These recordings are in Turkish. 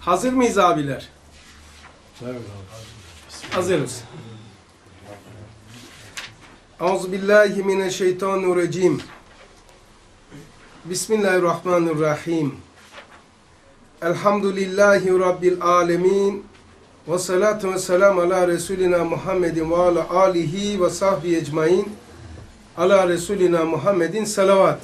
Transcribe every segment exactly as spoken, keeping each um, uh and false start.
Hazır mıyız abiler? Evet. Hazırız. Euzubillahimineşşeytanirracim. Bismillahirrahmanirrahim. Elhamdülillahi Rabbil alemin. Ve salatu ve selamu ala Resulina Muhammedin ve ala alihi ve sahbihi ecmain. Ala Resulina Muhammedin salavat.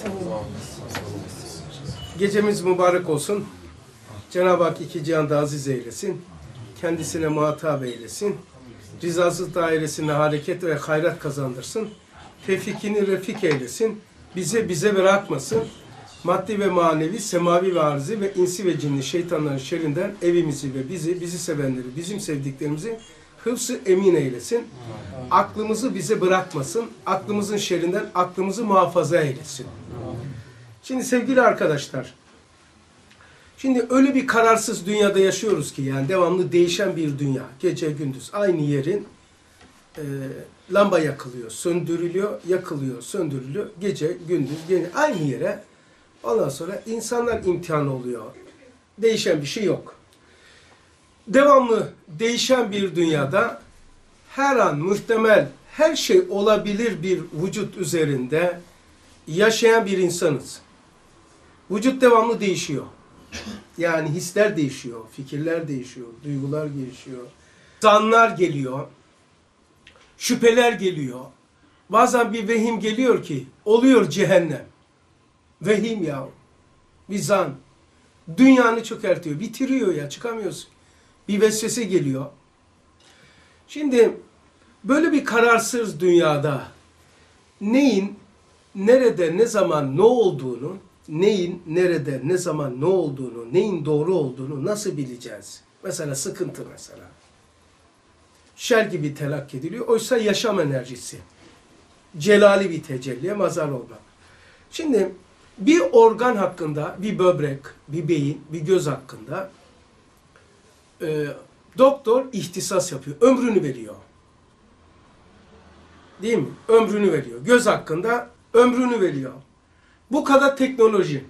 Gecemiz mübarek olsun. Cenab-ı Hak iki cihanda aziz eylesin. Kendisine muhatap eylesin. Rızası dairesine hareket ve hayrat kazandırsın. Tevfikini refik eylesin. Bize bize bırakmasın. Maddi ve manevi, semavi ve arzi ve insi ve cinni şeytanların şerrinden evimizi ve bizi, bizi sevenleri, bizim sevdiklerimizi hıfz-ı emin eylesin. Aklımızı bize bırakmasın. Aklımızın şerrinden aklımızı muhafaza eylesin. Şimdi sevgili arkadaşlar, şimdi öyle bir kararsız dünyada yaşıyoruz ki, yani devamlı değişen bir dünya. Gece gündüz aynı yerin e, lamba yakılıyor, söndürülüyor, yakılıyor, söndürülüyor. Gece gündüz gene aynı yere. Ondan sonra insanlar imtihan oluyor. Değişen bir şey yok. Devamlı değişen bir dünyada her an muhtemel her şey olabilir bir vücut üzerinde yaşayan bir insanız. Vücut devamlı değişiyor. Yani hisler değişiyor, fikirler değişiyor, duygular değişiyor. Zanlar geliyor, şüpheler geliyor. Bazen bir vehim geliyor ki oluyor cehennem. Vehim ya, bir zan. Dünyanı çökertiyor, bitiriyor ya, çıkamıyorsun. Bir vesvese geliyor. Şimdi böyle bir kararsız dünyada neyin, nerede, ne zaman, ne olduğunu, neyin, nerede, ne zaman, ne olduğunu, neyin doğru olduğunu nasıl bileceğiz? Mesela sıkıntı mesela. Şer gibi telakki ediliyor. Oysa yaşam enerjisi. Celali bir tecelliye mazhar olmak. Şimdi bir organ hakkında, bir böbrek, bir beyin, bir göz hakkında e, doktor ihtisas yapıyor. Ömrünü veriyor. Değil mi? Ömrünü veriyor. Göz hakkında ömrünü veriyor. Bu kadar teknoloji.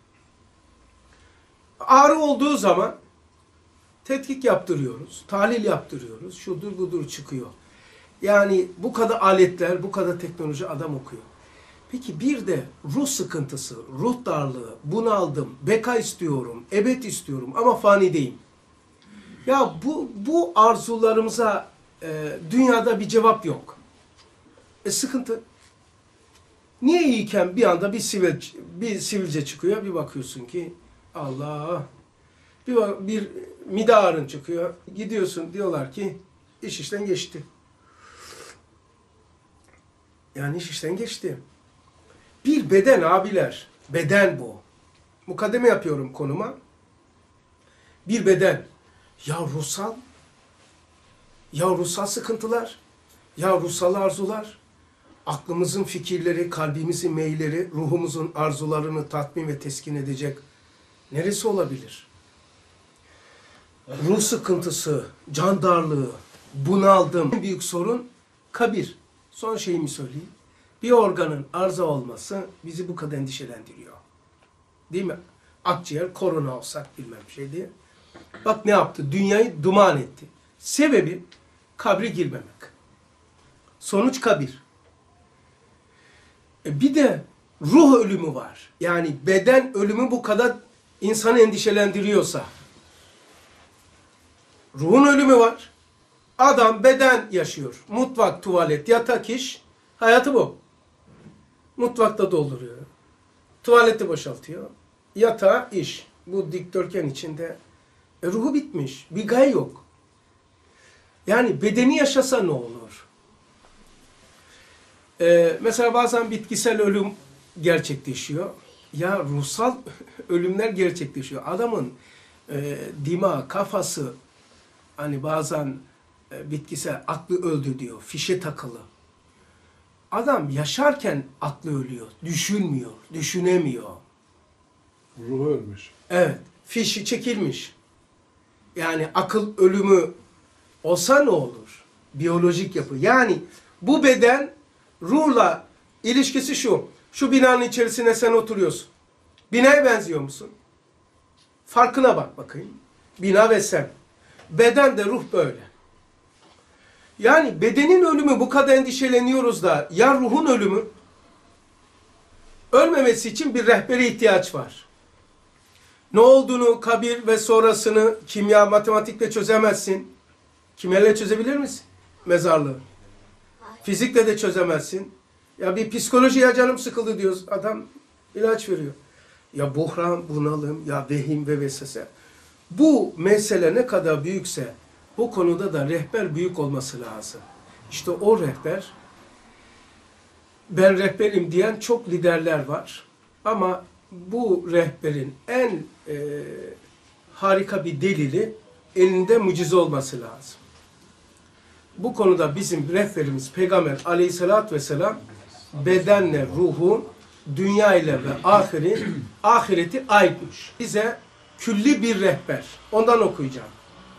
Ağrı olduğu zaman tetkik yaptırıyoruz, tahlil yaptırıyoruz, şudur budur çıkıyor. Yani bu kadar aletler, bu kadar teknoloji adam okuyor. Peki bir de ruh sıkıntısı, ruh darlığı, bunaldım, beka istiyorum, ebed istiyorum ama fanideyim. Ya bu, bu arzularımıza e, dünyada bir cevap yok. E sıkıntı. Niye iyiyken bir anda bir, sivil, bir sivilce çıkıyor, bir bakıyorsun ki Allah, bir, bir mide ağrın çıkıyor, gidiyorsun diyorlar ki iş işten geçti. Yani iş işten geçti. Bir beden abiler, beden bu. Mukaddeme yapıyorum konuma. Bir beden. Ya ruhsal, ya ruhsal sıkıntılar, ya ruhsal arzular, aklımızın fikirleri, kalbimizin meyilleri, ruhumuzun arzularını tatmin ve teskin edecek neresi olabilir? Ruh sıkıntısı, can darlığı, bunaldım. En büyük sorun kabir. Son şeyimi söyleyeyim. Bir organın arıza olması bizi bu kadar endişelendiriyor. Değil mi? Akciğer, korona olsak bilmem bir şey diye. Bak ne yaptı? Dünyayı duman etti. Sebebi kabre girmemek. Sonuç kabir. E bir de ruh ölümü var. Yani beden ölümü bu kadar insanı endişelendiriyorsa, ruhun ölümü var. Adam beden yaşıyor. Mutfak, tuvalet, yatak, iş. Hayatı bu. Mutfakta dolduruyor. Tuvaleti boşaltıyor. Yatağı, iş. Bu dikdörtgen içinde. E, ruhu bitmiş. Bir gaye yok. Yani bedeni yaşasa ne olur? E, mesela bazen bitkisel ölüm gerçekleşiyor. Ya ruhsal ölümler gerçekleşiyor. Adamın e, dima, kafası, hani bazen e, bitkisel aklı öldü diyor. Fişe takılı. Adam yaşarken aklı ölüyor. Düşünmüyor. Düşünemiyor. Ruhu ölmüş. Evet. Fişi çekilmiş. Yani akıl ölümü olsa ne olur? Biyolojik yapı. Yani bu beden ruhla ilişkisi şu. Şu binanın içerisine sen oturuyorsun. Binaya benziyor musun? Farkına bak bakayım. bina ve sen. Beden de ruh böyle. Yani bedenin ölümü bu kadar endişeleniyoruz da ya ruhun ölümü? Ölmemesi için bir rehbere ihtiyaç var. Ne olduğunu, kabir ve sonrasını kimya, matematikle çözemezsin. Kimyayla çözebilir misin? Mezarlığı. Fizikle de çözemezsin. Ya bir psikoloji, ya canım sıkıldı diyoruz. Adam ilaç veriyor. Ya buhran, bunalım, ya vehim ve vesvese. Bu mesele ne kadar büyükse bu konuda da rehber büyük olması lazım. İşte o rehber, ben rehberim diyen çok liderler var. Ama bu rehberin en e, harika bir delili elinde mucize olması lazım. Bu konuda bizim rehberimiz Peygamber Aleyhisselatü Vesselam bedenle ruhu, dünya ile ve ahiri, ahireti ayırmış. Bize külli bir rehber. Ondan okuyacağım.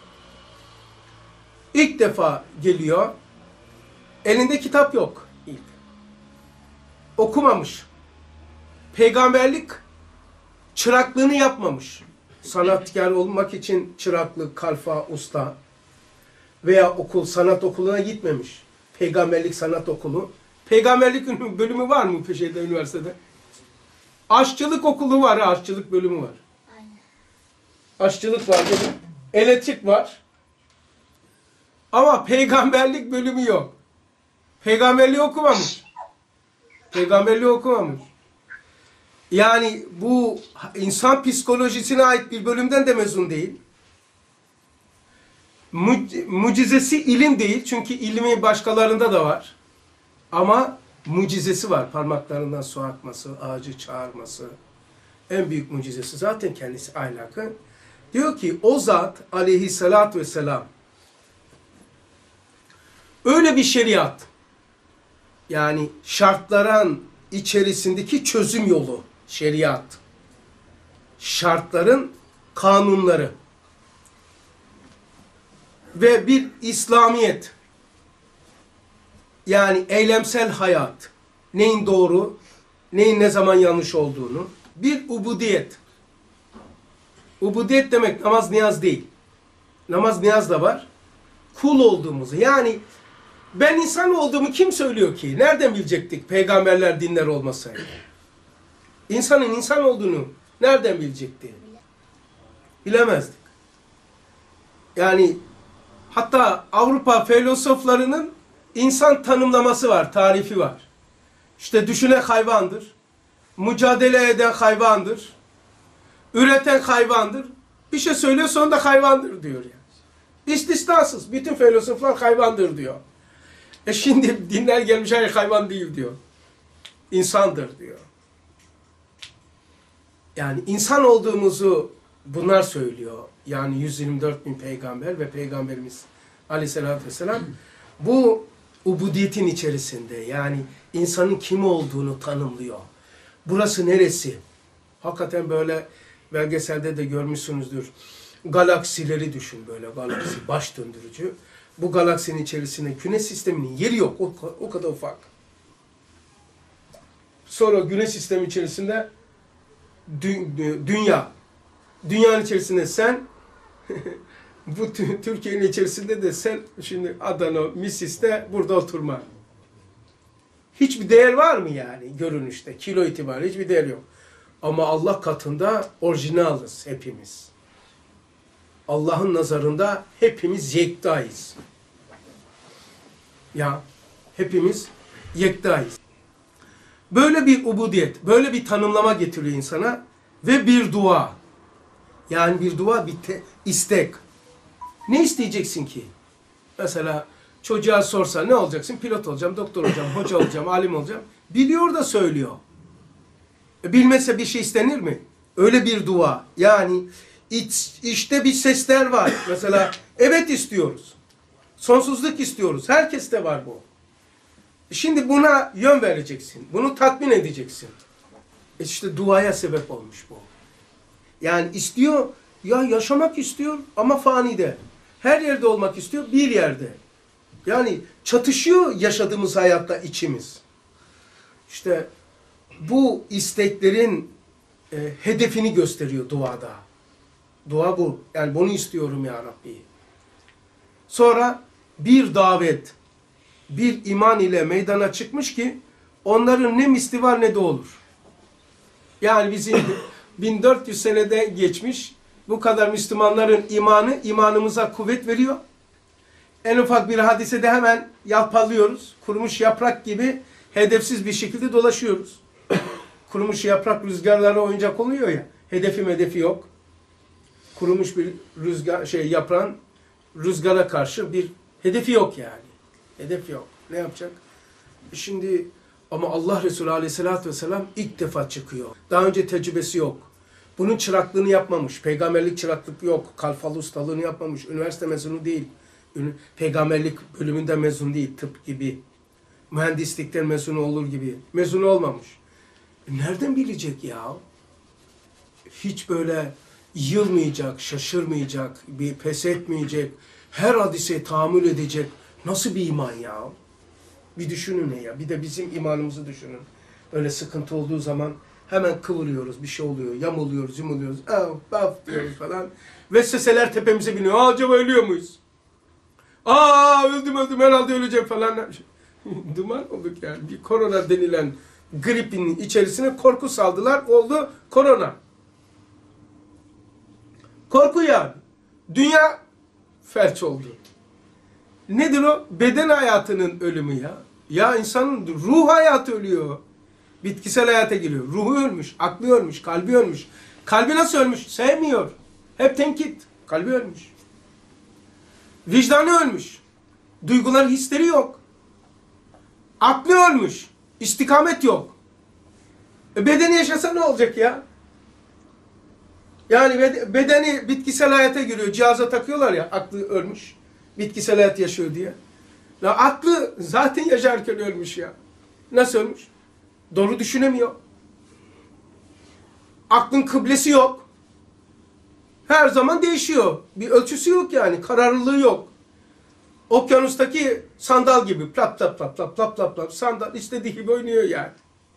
İlk defa geliyor. Elinde kitap yok. İlk. Okumamış. Peygamberlik çıraklığını yapmamış. Sanatkar olmak için çıraklık, kalfa, usta veya okul, sanat okuluna gitmemiş. Peygamberlik sanat okulu. Peygamberlik bölümü var mı şeyde, üniversitede? Aşçılık okulu var, aşçılık bölümü var. Aşçılık var, elektrik var. Ama peygamberlik bölümü yok. Peygamberliği okumamış. Peygamberliği okumamış. Yani bu insan psikolojisine ait bir bölümden de mezun değil. Mucizesi ilim değil. Çünkü ilmi başkalarında da var. Ama mucizesi var. Parmaklarından su akması, ağacı çağırması. En büyük mucizesi zaten kendisi ahlakı. Diyor ki o zat aleyhissalatü vesselam öyle bir şeriat, yani şartların içerisindeki çözüm yolu, şeriat, şartların kanunları ve bir İslamiyet, yani eylemsel hayat, neyin doğru, neyin ne zaman yanlış olduğunu, bir ubudiyet. Ubudiyet demek namaz niyaz değil. Namaz niyaz da var. Kul olduğumuzu, yani ben insan olduğumu kim söylüyor ki? Nereden bilecektik peygamberler, dinler olmasaydı? İnsanın insan olduğunu nereden bilecekti? Bilemezdik. Yani hatta Avrupa filozoflarının insan tanımlaması var, tarifi var. İşte düşünen hayvandır, mücadele eden hayvandır, üreten hayvandır. Bir şey söylüyor, sonunda hayvandır diyor yani. İstisnasız. Bütün filozoflar hayvandır diyor. E şimdi dinler gelmiş, hayır hayvan değil diyor. İnsandır diyor. Yani insan olduğumuzu bunlar söylüyor. Yani yüz yirmi dört bin peygamber ve Peygamberimiz Aleyhisselatü Vesselam bu ubudiyetin içerisinde, yani insanın kim olduğunu tanımlıyor. Burası neresi? Hakikaten böyle belgeselde de görmüşsünüzdür. Galaksileri düşün, böyle galaksi, baş döndürücü. Bu galaksinin içerisinde güneş sisteminin yeri yok. O, o kadar ufak. Sonra güneş sistemi içerisinde dü, dü, dünya. Dünyanın içerisinde sen, bu Türkiye'nin içerisinde de sen, şimdi Adana, Misis'te burada oturma. Hiçbir değer var mı yani görünüşte? Kilo itibariyle hiçbir değer yok. Ama Allah katında orijinalız hepimiz. Allah'ın nazarında hepimiz yektayız. Ya hepimiz yektayız. Böyle bir ubudiyet, böyle bir tanımlama getiriyor insana ve bir dua. Yani bir dua, bir te, istek. Ne isteyeceksin ki? Mesela çocuğa sorsa ne olacaksın? Pilot olacağım, doktor olacağım, hoca olacağım, alim olacağım. Biliyor da söylüyor. E, bilmezse bir şey istenir mi? Öyle bir dua. Yani iç, işte bir sesler var. Mesela evet istiyoruz. Sonsuzluk istiyoruz. Herkeste var bu. Şimdi buna yön vereceksin. Bunu tatmin edeceksin. E işte duaya sebep olmuş bu. Yani istiyor, ya yaşamak istiyor ama fanide. Her yerde olmak istiyor, bir yerde. Yani çatışıyor yaşadığımız hayatta içimiz. İşte bu isteklerin e, hedefini gösteriyor duada. Dua bu. Yani bunu istiyorum ya Rabbi. Sonra bir davet, bir iman ile meydana çıkmış ki onların ne misli var ne de olur. Yani bizim bin dört yüz senede geçmiş bu kadar Müslümanların imanı imanımıza kuvvet veriyor. En ufak bir hadisede hemen yalpalıyoruz. Kurumuş yaprak gibi hedefsiz bir şekilde dolaşıyoruz. Kurumuş yaprak rüzgarlara oyuncak oluyor ya. Hedefi medefi yok. Kurumuş bir rüzgar şey yaprağın rüzgara karşı bir hedefi yok yani. Hedef yok. Ne yapacak? Şimdi ama Allah Resulü Aleyhisselatü Vesselam ilk defa çıkıyor. Daha önce tecrübesi yok. Bunun çıraklığını yapmamış. Peygamberlik çıraklık yok. Kalfalı ustalığını yapmamış. Üniversite mezunu değil. Peygamberlik bölümünden mezun değil. Tıp gibi. Mühendislikten mezun olur gibi. Mezun olmamış. Nereden bilecek ya? Hiç böyle yılmayacak, şaşırmayacak, bir pes etmeyecek, her hadise tahammül edecek. Nasıl bir iman ya? Bir düşünün ne ya? Bir de bizim imanımızı düşünün. Öyle sıkıntı olduğu zaman hemen kıvırıyoruz, bir şey oluyor, yamuluyoruz, yumuluyoruz, av, baf diyoruz falan. Vesveseler tepemize biniyor. Aa, acaba ölüyor muyuz? Aa, öldüm öldüm herhalde öleceğim falan. Duman olduk yani. Bir korona denilen gripin içerisine korku saldılar. Oldu korona. Korku yani. Dünya felç oldu. Nedir o? Beden hayatının ölümü ya. Ya insanın ruh hayatı ölüyor. Bitkisel hayata giriyor. Ruhu ölmüş, aklı ölmüş, kalbi ölmüş. Kalbi nasıl ölmüş? Sevmiyor. Hep tenkit. Kalbi ölmüş. Vicdanı ölmüş. Duygular, hisleri yok. Aklı ölmüş. İstikamet yok. E bedeni yaşasa ne olacak ya? Yani bedeni bitkisel hayata giriyor. Cihaza takıyorlar ya, aklı ölmüş. Bitkisel hayat yaşıyor diye. Ya aklı zaten yaşarken ölmüş ya. Nasıl ölmüş? Doğru düşünemiyor. Aklın kıblesi yok. Her zaman değişiyor. Bir ölçüsü yok yani. Kararlılığı yok. Okyanustaki sandal gibi. Plap plap plap plap plap plap plap. Sandal istediği gibi oynuyor yani.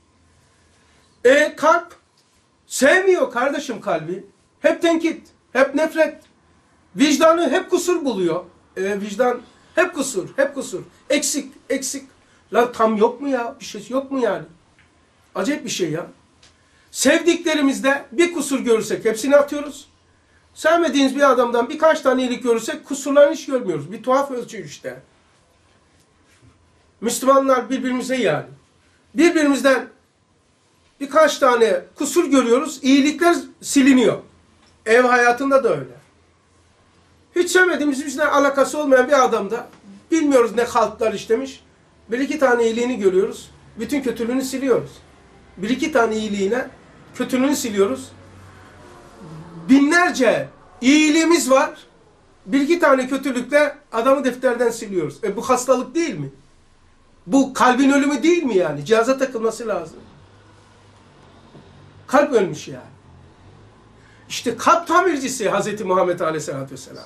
E kalp sevmiyor kardeşim kalbi. Hep tenkit. Hep nefret. Vicdanı hep kusur buluyor. E, vicdan hep kusur. Hep kusur. Eksik. Eksik. Lan tam yok mu ya? Bir şey yok mu yani? Acayip bir şey ya. Sevdiklerimizde bir kusur görürsek hepsini atıyoruz. Sevmediğiniz bir adamdan birkaç tane iyilik görürsek kusurlarını hiç görmüyoruz. Bir tuhaf ölçü işte. Müslümanlar birbirimize yani. Birbirimizden birkaç tane kusur görüyoruz. İyilikler siliniyor. Ev hayatında da öyle. Hiç sevmediğimiz, bizimle alakası olmayan bir adamda bilmiyoruz ne haltlar işlemiş. Bir iki tane iyiliğini görüyoruz. Bütün kötülüğünü siliyoruz. Bir iki tane iyiliğine kötülüğünü siliyoruz. Binlerce iyiliğimiz var. Bir iki tane kötülükle adamı defterden siliyoruz. E bu hastalık değil mi? Bu kalbin ölümü değil mi yani? Cihaza takılması lazım. Kalp ölmüş yani. İşte kalp tamircisi Hazreti Muhammed Aleyhisselatü Vesselam.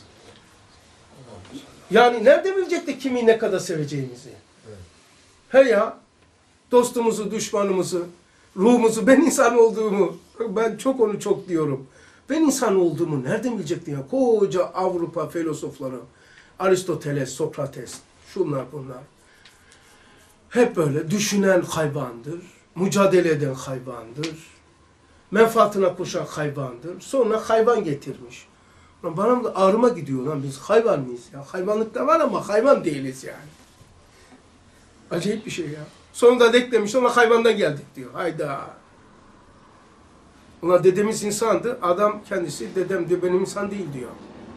Yani nerede bilecekti kimi ne kadar seveceğimizi? Evet. He ya, dostumuzu, düşmanımızı, ruhumuzu, ben insan olduğumu, ben çok onu çok diyorum. Ben insan olduğumu nereden bilecekti ya? Koca Avrupa filozofları, Aristoteles, Sokrates, şunlar bunlar. Hep böyle düşünen hayvandır, mücadele eden hayvandır, menfaatine koşan hayvandır. Sonra hayvan getirmiş. Bana da ağrıma gidiyor lan, biz hayvan mıyız ya? Hayvanlıkta var ama hayvan değiliz yani. Acayip bir şey ya. Sonunda deklemiş ama hayvandan geldik diyor. Hayda. Ulan dedemiz insandı. Adam kendisi dedem diyor, benim insan değil diyor.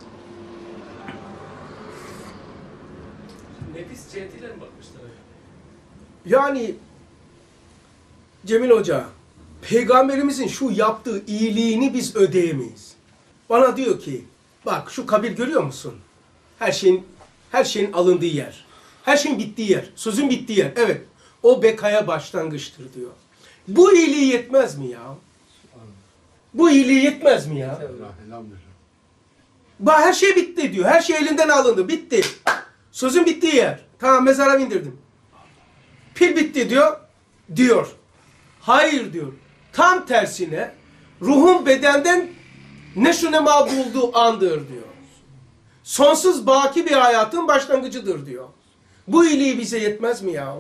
Nefis cihetiyle mi bakmışlar? Yani Cemil Hoca, Peygamberimizin şu yaptığı iyiliğini biz ödeyemeyiz. Bana diyor ki, bak şu kabir görüyor musun? Her şeyin her şeyin alındığı yer. Her şeyin bittiği yer. Sözün bittiği yer. Evet. O bekaya başlangıçtır diyor. Bu iyiliği yetmez mi ya? Bu iyiliği yetmez mi ya? Bak her şey bitti diyor. Her şey elinden alındı. Bitti. Sözün bittiği yer. Tamam, mezara bindirdim. Pil bitti diyor. Diyor. Hayır diyor. Tam tersine ruhun bedenden ne şu ne ma bulduğu andır diyor. Sonsuz baki bir hayatın başlangıcıdır diyor. Bu iyiliği bize yetmez mi ya?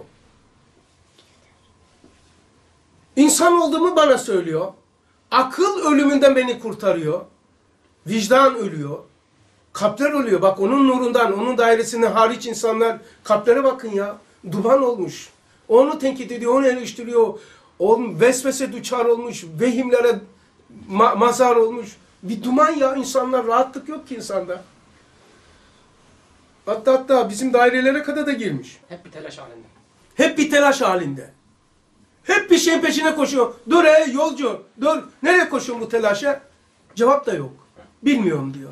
İnsan olduğumu bana söylüyor. Akıl ölümünden beni kurtarıyor. Vicdan ölüyor. Kalpler ölüyor. Bak onun nurundan, onun dairesinde hariç insanlar, kalplere bakın ya. Duman olmuş. Onu tenkit ediyor, onu eleştiriyor. Onun vesvese düçar olmuş, vehimlere ma mazar olmuş. Bir duman ya, insanlar, rahatlık yok ki insanda. Hatta hatta bizim dairelere kadar da girmiş. Hep bir telaş halinde. Hep bir telaş halinde. Hep bir şeyin peşine koşuyor. Dur ey yolcu, dur. Nereye koşuyorsun bu telaşa? Cevap da yok. Bilmiyorum diyor.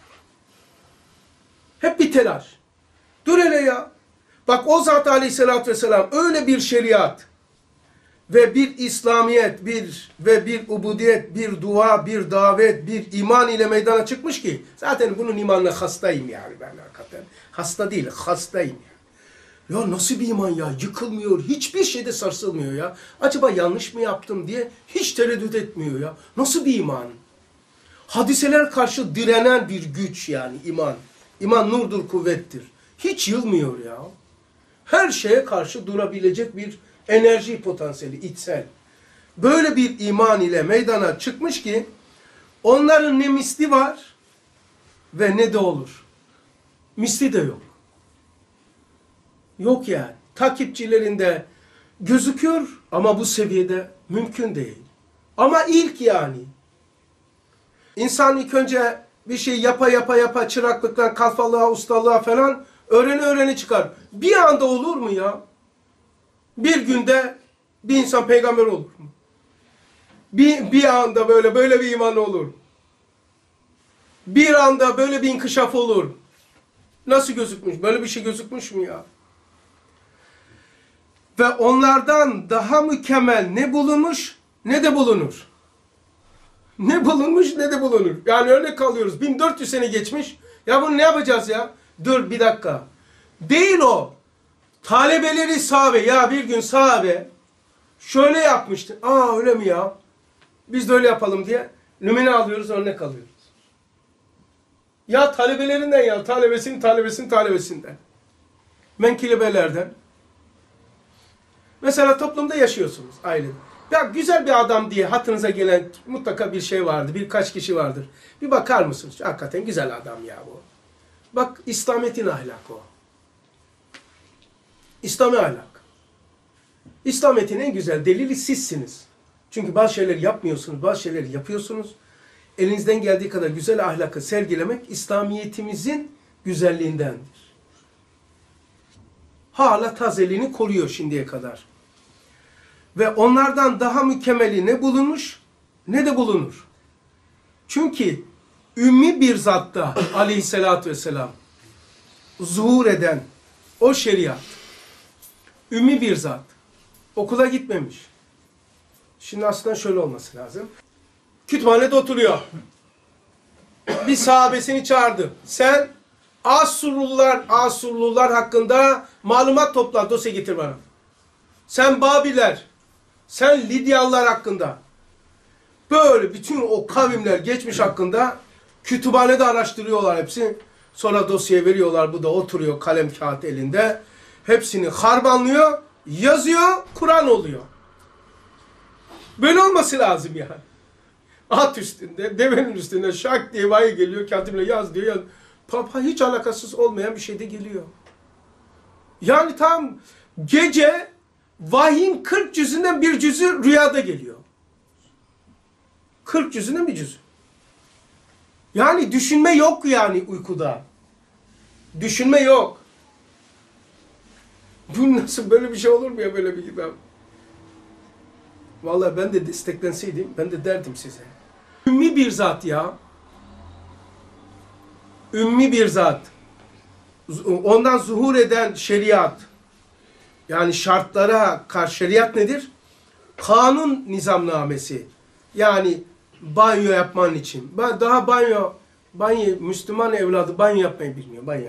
Hep bir telaş. Dur hele ya. Bak o zat aleyhissalatü vesselam öyle bir şeriat ve bir İslamiyet, bir ve bir ubudiyet, bir dua, bir davet, bir iman ile meydana çıkmış ki zaten bunun imanına hastayım yani ben hakikaten. Hasta değil, hastayım yani. Ya nasıl bir iman ya? Yıkılmıyor, hiçbir şeyde sarsılmıyor ya. Acaba yanlış mı yaptım diye hiç tereddüt etmiyor ya. Nasıl bir iman? Hadiseler karşı direnen bir güç yani iman. İman nurdur, kuvvettir. Hiç yılmıyor ya. Her şeye karşı durabilecek bir enerji potansiyeli, içsel. Böyle bir iman ile meydana çıkmış ki onların ne misli var ve ne de olur. Misli de yok. Yok yani. Takipçilerinde gözüküyor ama bu seviyede mümkün değil. Ama ilk yani. İnsan ilk önce bir şey yapa yapa yapa çıraklıktan kalfalığa, ustalığa falan öğreni öğreni çıkar. Bir anda olur mu ya? Bir günde bir insan peygamber olur mu? Bir, bir anda böyle böyle bir iman olur. Bir anda böyle bir inkişaf olur. Nasıl gözükmüş? Böyle bir şey gözükmüş mü ya? Ve onlardan daha mükemmel ne bulunmuş ne de bulunur. Ne bulunmuş ne de bulunur. Yani örnek alıyoruz. bin dört yüz sene geçmiş. Ya bunu ne yapacağız ya? Dur bir dakika. Değil o. Talebeleri sahabe. Ya bir gün sahabe şöyle yapmıştı. Aa öyle mi ya? Biz de öyle yapalım diye numune alıyoruz, örnek alıyoruz. Ya talebelerinden ya. Talebesinin talebesinin talebesinden. Menkıbelerden. Mesela toplumda yaşıyorsunuz ailede. Ya güzel bir adam diye hatırınıza gelen mutlaka bir şey vardır. Birkaç kişi vardır. Bir bakar mısınız? Hakikaten güzel adam ya bu. Bak İslamiyet'in ahlakı o. İslami ahlak. İslamiyet'in en güzel delili sizsiniz. Çünkü bazı şeyleri yapmıyorsunuz, bazı şeyleri yapıyorsunuz. Elinizden geldiği kadar güzel ahlakı sergilemek İslamiyet'imizin güzelliğindendir. Hala tazeliğini koruyor şimdiye kadar. Ve onlardan daha mükemmeli ne bulunmuş ne de bulunur. Çünkü ümmi bir zatta aleyhissalatü vesselam zuhur eden o şeriat, ümmi bir zat, okula gitmemiş. Şimdi aslında şöyle olması lazım. Kütüphanede oturuyor. Bir sahabesini çağırdı. Sen Asurlular, Asurlular hakkında malumat topla, dosya getir bana. Sen Babiler, sen Lidyalılar hakkında. Böyle bütün o kavimler geçmiş hakkında kütüphanede araştırıyorlar hepsi. Sonra dosyaya veriyorlar, bu da oturuyor kalem kağıt elinde. Hepsini harmanlıyor, yazıyor, Kur'an oluyor. Böyle olması lazım yani. At üstünde, devenin üstünde şak diye vahiy geliyor, katibine yaz diyor. Yaz. Papa hiç alakasız olmayan bir şey de geliyor. Yani tam gece vahyin kırk cüzünden bir cüzü rüyada geliyor. kırk cüzünden bir cüzü. Yani düşünme yok yani uykuda. Düşünme yok. Bu nasıl, böyle bir şey olur mu ya, böyle bir kitap? Vallahi ben de desteklenseydim ben de derdim size. Ümmi bir zat ya. Ümmi bir zat. Ondan zuhur eden şeriat. Yani şartlara karşı şeriat nedir? Kanun nizamnamesi. Yani banyo yapman için. Daha banyo, banyo, Müslüman evladı banyo yapmayı bilmiyor. Banyo.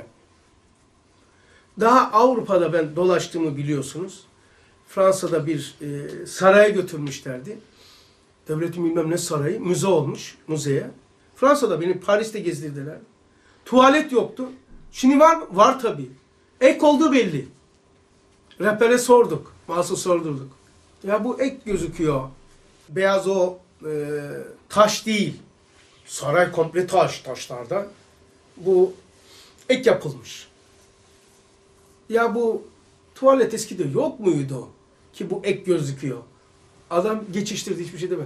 Daha Avrupa'da ben dolaştığımı biliyorsunuz. Fransa'da bir e, saraya götürmüşlerdi. Devletin bilmem ne sarayı, müze olmuş, müzeye. Fransa'da beni Paris'te gezdirdiler. Tuvalet yoktu. Şimdi var mı? Var tabii. Ek olduğu belli. Rehbere sorduk. Mahsus sordurduk. Ya bu ek gözüküyor. Beyaz o e, taş değil. Saray komple taş taşlarda. Bu ek yapılmış. Ya bu tuvalet eskide yok muydu ki bu ek gözüküyor? Adam geçiştirdi, hiçbir şey demedi.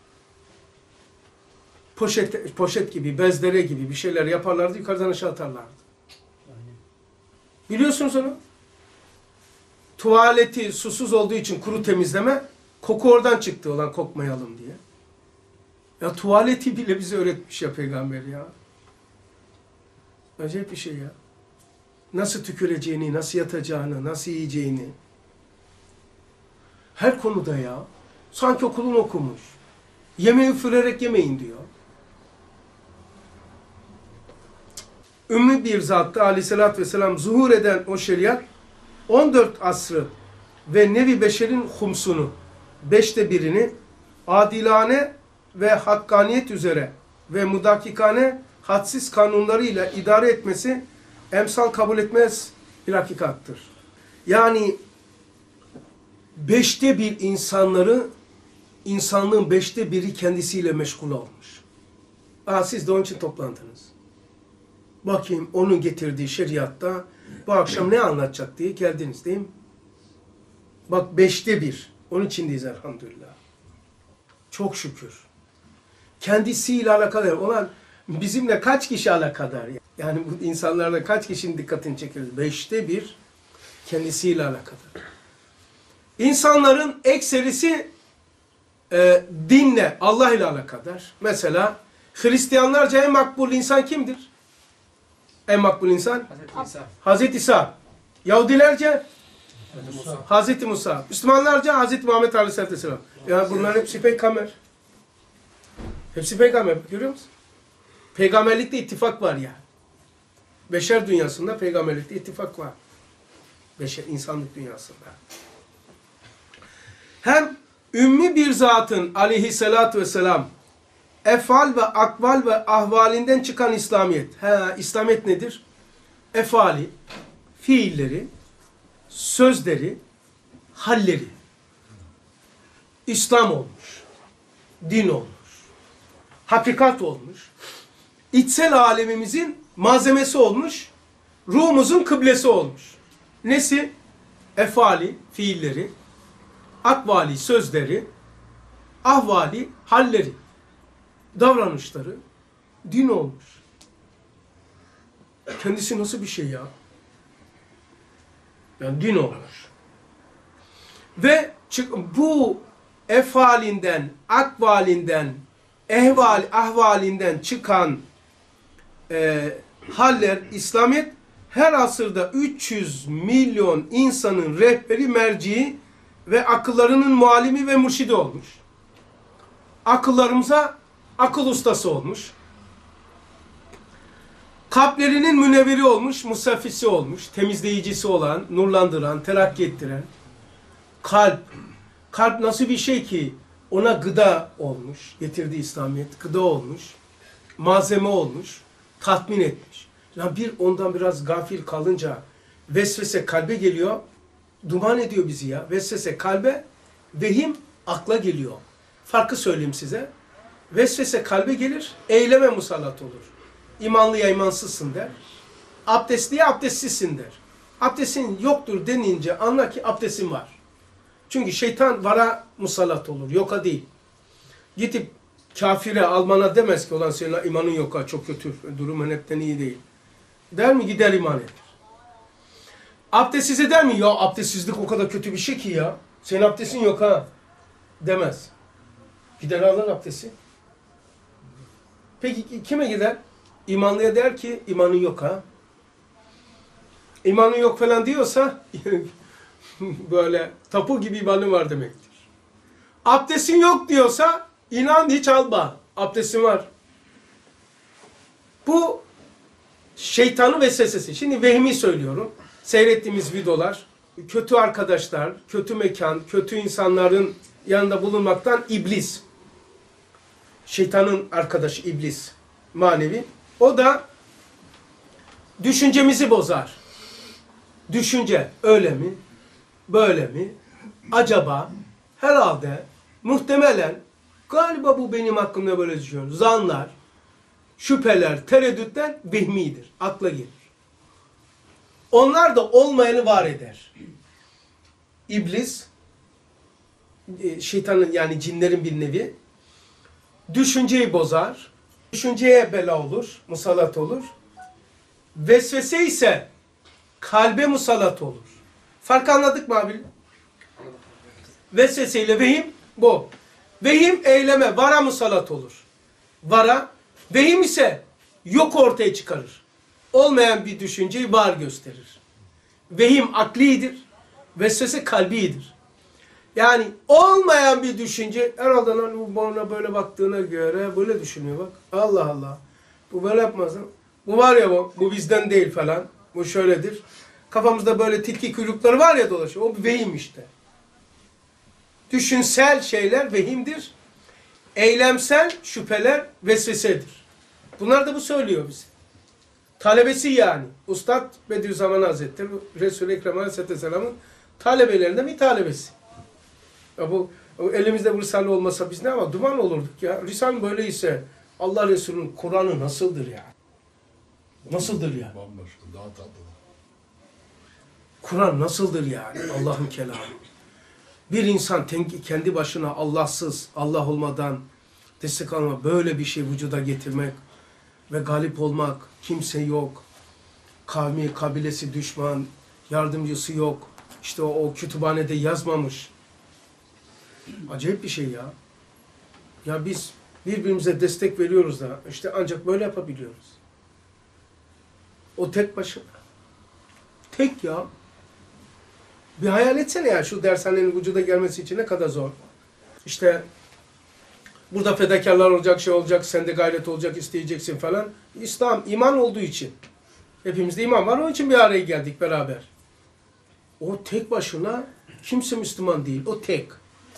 Poşet, poşet gibi, bezdere gibi bir şeyler yaparlardı, yukarıdan aşağı atarlardı. Biliyorsunuz onu. Tuvaleti susuz olduğu için kuru temizleme, koku oradan çıktı, olan kokmayalım diye. Ya tuvaleti bile bize öğretmiş ya peygamber ya. Acayip bir şey ya. Nasıl tüküreceğini, nasıl yatacağını, nasıl yiyeceğini. Her konuda ya. Sanki okulunu okumuş. Yemeği üfürerek yemeyin diyor. Ümmü bir zatta aleyhissalatü vesselam zuhur eden o şeriat on dört asrı ve nevi beşerin humsunu, beşte birini adilane ve hakkaniyet üzere ve mudakikane hadsiz kanunlarıyla idare etmesi emsal kabul etmez bir hakikattır. Yani beşte bir insanları, insanlığın beşte biri kendisiyle meşgul olmuş. Aa, siz de onun için toplandınız. Bakayım onun getirdiği şeriatta bu akşam ne anlatacak diye geldiniz değil mi? Bak beşte bir. Onun içindeyiz elhamdülillah. Çok şükür. Kendisiyle alakadar olan bizimle kaç kişi alakadar? Yani bu insanlarla kaç kişinin dikkatini çekeriz? Beşte bir kendisiyle alakadar. İnsanların ekserisi e, dinle, Allah ile alakadar. Mesela Hristiyanlarca en makbul insan kimdir? En makbul insan? Hazreti İsa. Hazreti İsa. Yahudilerce? Hazreti Musa. Hazreti Musa. Müslümanlarca Hazreti Muhammed Aleyhisselatü Vesselam. Ya bunlar hepsi peygamber. Hepsi peygamber. Görüyor musun? Peygamberlikte ittifak var ya. Beşer dünyasında peygamberlikte ittifak var. Beşer, insanlık dünyasında. Hem ümmi bir zatın aleyhissalatü vesselam efal ve akval ve ahvalinden çıkan İslamiyet. He, İslamiyet nedir? Efali, fiilleri, sözleri, halleri. İslam olmuş. Din olmuş. Hakikat olmuş. İçsel alemimizin malzemesi olmuş. Ruhumuzun kıblesi olmuş. Nesi? Efali, fiilleri, akvali, sözleri, ahvali, halleri, davranışları din olmuş. Kendisi nasıl bir şey ya? Yani din olmuş. Ve bu efalinden, akvalinden, ehval, ahvalinden çıkan e, haller, İslamiyet her asırda üç yüz milyon insanın rehberi, merci ve akıllarının muallimi ve mürşidi olmuş. Akıllarımıza akıl ustası olmuş. Kalplerinin münevveri olmuş, musafisi olmuş, temizleyicisi olan, nurlandıran, terakki ettiren. Kalp. Kalp nasıl bir şey ki? Ona gıda olmuş, getirdi İslamiyet, gıda olmuş, malzeme olmuş, tatmin etmiş. Ya bir ondan biraz gafil kalınca vesvese kalbe geliyor, duman ediyor bizi ya. Vesvese kalbe, vehim akla geliyor. Farkı söyleyeyim size. Vesvese kalbe gelir, eyleme musallat olur. İmanlıya imansızsın der. Abdestliye abdestsizsin der. Abdestin yoktur denince anla ki abdestin var. Çünkü şeytan vara musallat olur, yoka değil. Gidip kafire, Alman'a demez ki olan senin imanın yoka, çok kötü, durumun hepten iyi değil. Der mi? Gider iman eder. Abdestsize der mi? Ya abdestsizlik o kadar kötü bir şey ki ya. Senin abdestin yok ha. Demez. Gider alır abdesti. Peki kime gider? İmanlıya der ki imanın yok ha. İmanın yok falan diyorsa böyle tapu gibi imanın var demektir. Abdestin yok diyorsa inan hiç alma. Abdestin var. Bu şeytanın vesvesesi. Şimdi vehmi söylüyorum. Seyrettiğimiz videolar, kötü arkadaşlar, kötü mekan, kötü insanların yanında bulunmaktan iblis. Şeytanın arkadaşı iblis. manevi. O da düşüncemizi bozar. Düşünce öyle mi? Böyle mi? Acaba? Herhalde? Muhtemelen? Galiba bu benim hakkımda böyle düşünüyor. Zanlar, şüpheler, tereddütler vehmidir. Akla gelir. Onlar da olmayanı var eder. İblis, şeytanın yani cinlerin bir nevi, düşünceyi bozar. Düşünceye bela olur, musallat olur. Vesvese ise kalbe musallat olur. Farkı anladık mı abi? Vesvese ile vehim bu. Vehim eyleme, vara musallat olur. Vara, vehim ise yok ortaya çıkarır. Olmayan bir düşünceyi var gösterir. Vehim aklidir, vesvese kalbidir. Yani olmayan bir düşünce, herhalde lan bu bana böyle baktığına göre böyle düşünüyor bak. Allah Allah. Bu böyle yapmaz. Bu var ya bu, bu bizden değil falan. Bu şöyledir. Kafamızda böyle tilki kuyrukları var ya dolaşıyor. O bir vehim işte. Düşünsel şeyler vehimdir. Eylemsel şüpheler vesvesedir. Bunlar da bu söylüyor bize. Talebesi yani. Ustad Bediüzzaman Hazretleri, Resul-i Ekrem Aleyhisselam'ın talebelerinden bir talebesi. Ya bu elimizde bu Risale olmasa biz ne ama duman olurduk ya. Risale böyleyse Allah Resulü'nün Kur'an'ı nasıldır ya? Nasıldır ya? Bambaşka, daha tatlı. Kur'an nasıldır yani? Allah'ın kelamı. Bir insan kendi başına Allahsız, Allah olmadan destek alma, böyle bir şey vücuda getirmek ve galip olmak, kimse yok. Kavmi, kabilesi düşman, yardımcısı yok. İşte o, o kütüphanede yazmamış. Acayip bir şey ya. Ya biz birbirimize destek veriyoruz da işte ancak böyle yapabiliyoruz. O tek başına. Tek ya. Bir hayal etsene ya şu dershanenin vücuda gelmesi için ne kadar zor. İşte burada fedakarlar olacak, şey olacak, sende gayret olacak, isteyeceksin falan. İslam, iman olduğu için. Hepimizde iman var, onun için bir araya geldik beraber. O tek başına kimse Müslüman değil, o tek.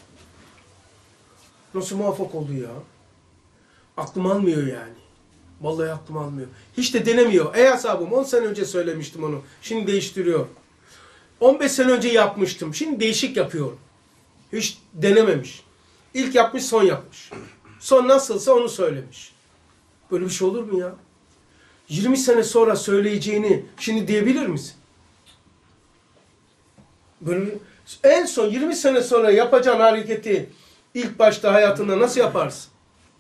Nasıl muvaffak oldu ya? Aklım almıyor yani. Vallahi aklım almıyor. Hiç de denemiyor. Ey ashabım on sene önce söylemiştim onu. Şimdi değiştiriyor. on beş sene önce yapmıştım. Şimdi değişik yapıyorum. Hiç denememiş. İlk yapmış, son yapmış. Son nasılsa onu söylemiş. Böyle bir şey olur mu ya? yirmi sene sonra söyleyeceğini şimdi diyebilir misin? Böyle en son yirmi sene sonra yapacağın hareketi ilk başta hayatında nasıl yaparsın?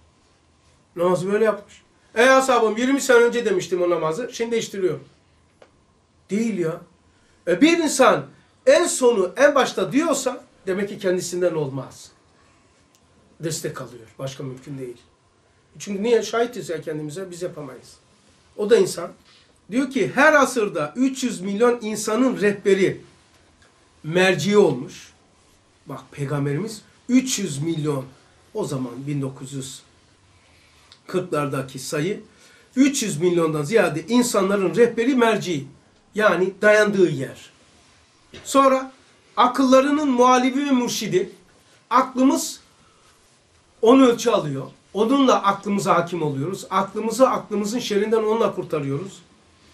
Namazı böyle yapmış. Ey ashabım yirmi sene önce demiştim o namazı. Şimdi değiştiriyorum. Değil ya. E bir insan en sonu en başta diyorsa demek ki kendisinden olmaz. Destek alıyor. Başka mümkün değil. Çünkü niye? Şahitiz ya kendimize. Biz yapamayız. O da insan. Diyor ki her asırda üç yüz milyon insanın rehberi merci olmuş. Bak peygamberimiz üç yüz milyon. O zaman bin dokuz yüz kırklardaki sayı üç yüz milyondan ziyade insanların rehberi merci. Yani dayandığı yer. Sonra akıllarının muhallibi ve mürşidi. Aklımız onu ölçü alıyor. Onunla aklımıza hakim oluyoruz. Aklımızı aklımızın şerrinden onunla kurtarıyoruz.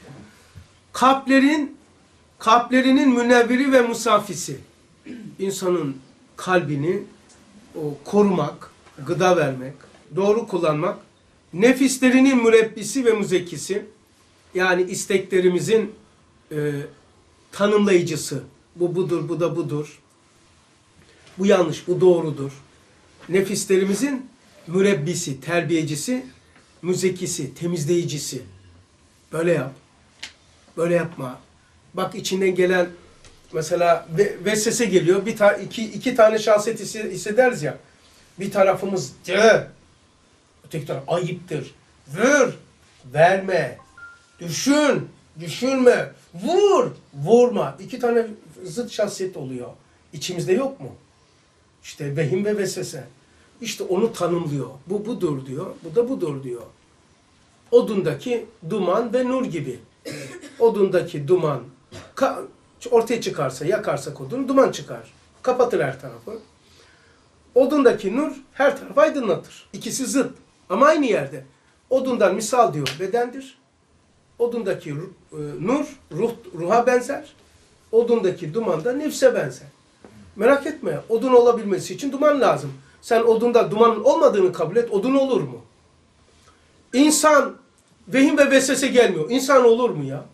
Kalplerin kalplerinin münevviri ve musafisi. İnsanın kalbini o, korumak, gıda vermek, doğru kullanmak. Nefislerinin mürebbisi ve müzekkisi. Yani isteklerimizin e, tanımlayıcısı. Bu budur, bu da budur. Bu yanlış, bu doğrudur. Nefislerimizin mürebbisi, terbiyecisi, müzekkisi, temizleyicisi. Böyle yap. Böyle yapma. Bak içinden gelen mesela vesvese geliyor. Bir ta iki, iki tane şahsiyet hissederiz ya. Bir tarafımız de, öteki taraf ayıptır. Vur, verme. Düşün, düşünme. Vur, vurma. İki tane zıt şahsiyet oluyor. İçimizde yok mu? İşte vehim ve vesvese. İşte onu tanımlıyor. Bu budur diyor. Bu da budur diyor. Odundaki duman ve nur gibi. Odundaki duman ortaya çıkarsa, yakarsak odunu duman çıkar. Kapatır her tarafı. Odundaki nur her tarafı aydınlatır. İkisi zıt. Ama aynı yerde. Odundan misal diyor bedendir. Odundaki e, nur ruh, ruha benzer. Odundaki duman da nefse benzer. Merak etme. Odun olabilmesi için duman lazım. Sen odunda dumanın olmadığını kabul et. Odun olur mu? İnsan vehim ve vesvese gelmiyor. İnsan olur mu ya?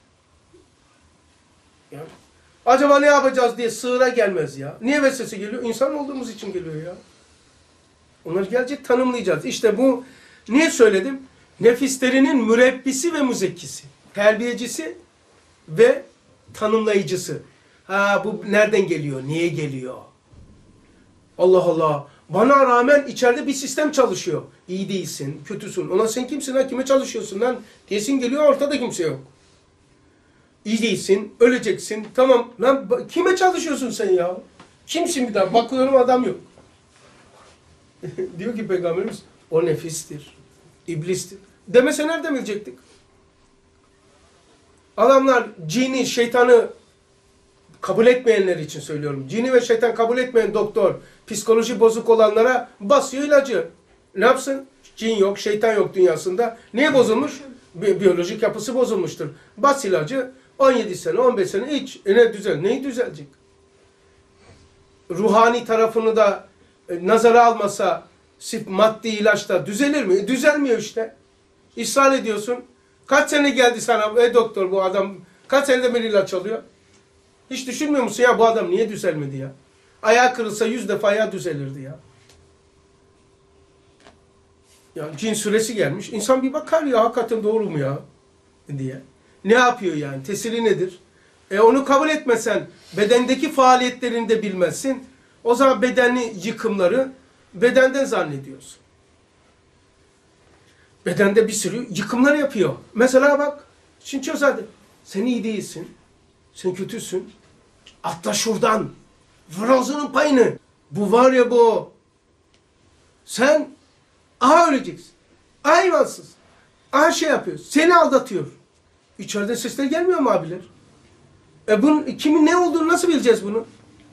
Ya. Acaba ne yapacağız diye sığıra gelmez ya. Niye vesvese geliyor? İnsan olduğumuz için geliyor ya. Onlar gelecek, tanımlayacağız. İşte bu, niye söyledim? Nefislerinin mürebbisi ve müzekkisi. Terbiyecisi ve tanımlayıcısı. Ha bu nereden geliyor? Niye geliyor? Allah Allah. Bana rağmen içeride bir sistem çalışıyor. İyi değilsin, kötüsün. Ona sen kimsin ha? Kime çalışıyorsun lan? Diyesin geliyor, ortada kimse yok. İyi değilsin, öleceksin. Tamam lan kime çalışıyorsun sen ya? Kimsin bir daha? Bakıyorum adam yok. Diyor ki Peygamberimiz o nefistir, iblistir. Demese nerede bilecektik? Adamlar cini, şeytanı kabul etmeyenler için söylüyorum. Cini ve şeytan kabul etmeyen doktor, psikoloji bozuk olanlara basıyor ilacı. Ne yapsın? Cin yok, şeytan yok dünyasında. Niye bozulmuş? Bi biyolojik yapısı bozulmuştur. Bas ilacı, on yedi sene, on beş sene iç. E ne düzel? Neyi düzelecek? Ruhani tarafını da e, nazara almasa sif maddi ilaçta düzelir mi? E, düzelmiyor işte. İsrar ediyorsun. Kaç sene geldi sana? E doktor bu adam kaç senede bir ilaç alıyor? Hiç düşünmüyor musun ya bu adam niye düzelmedi ya? Ayağı kırılsa yüz defa ayağı düzelirdi ya. Ya cin süresi gelmiş. İnsan bir bakar ya hakikaten doğru mu ya? Diye. Ne yapıyor yani? Tesiri nedir? E onu kabul etmesen bedendeki faaliyetlerini de bilmezsin. O zaman bedenli yıkımları bedenden zannediyorsun. Bedende bir sürü yıkımlar yapıyor. Mesela bak. Şimdi çöz hadi. Sen iyi değilsin. Sen kötüsün. Atla şuradan. Vur ağzının payını. Bu var ya bu. Sen aha öleceksin. Hayvansız. Aha şey yapıyor. Seni aldatıyor. İçeriden sesler gelmiyor mu abiler? E bunun kimin ne olduğunu nasıl bileceğiz bunu?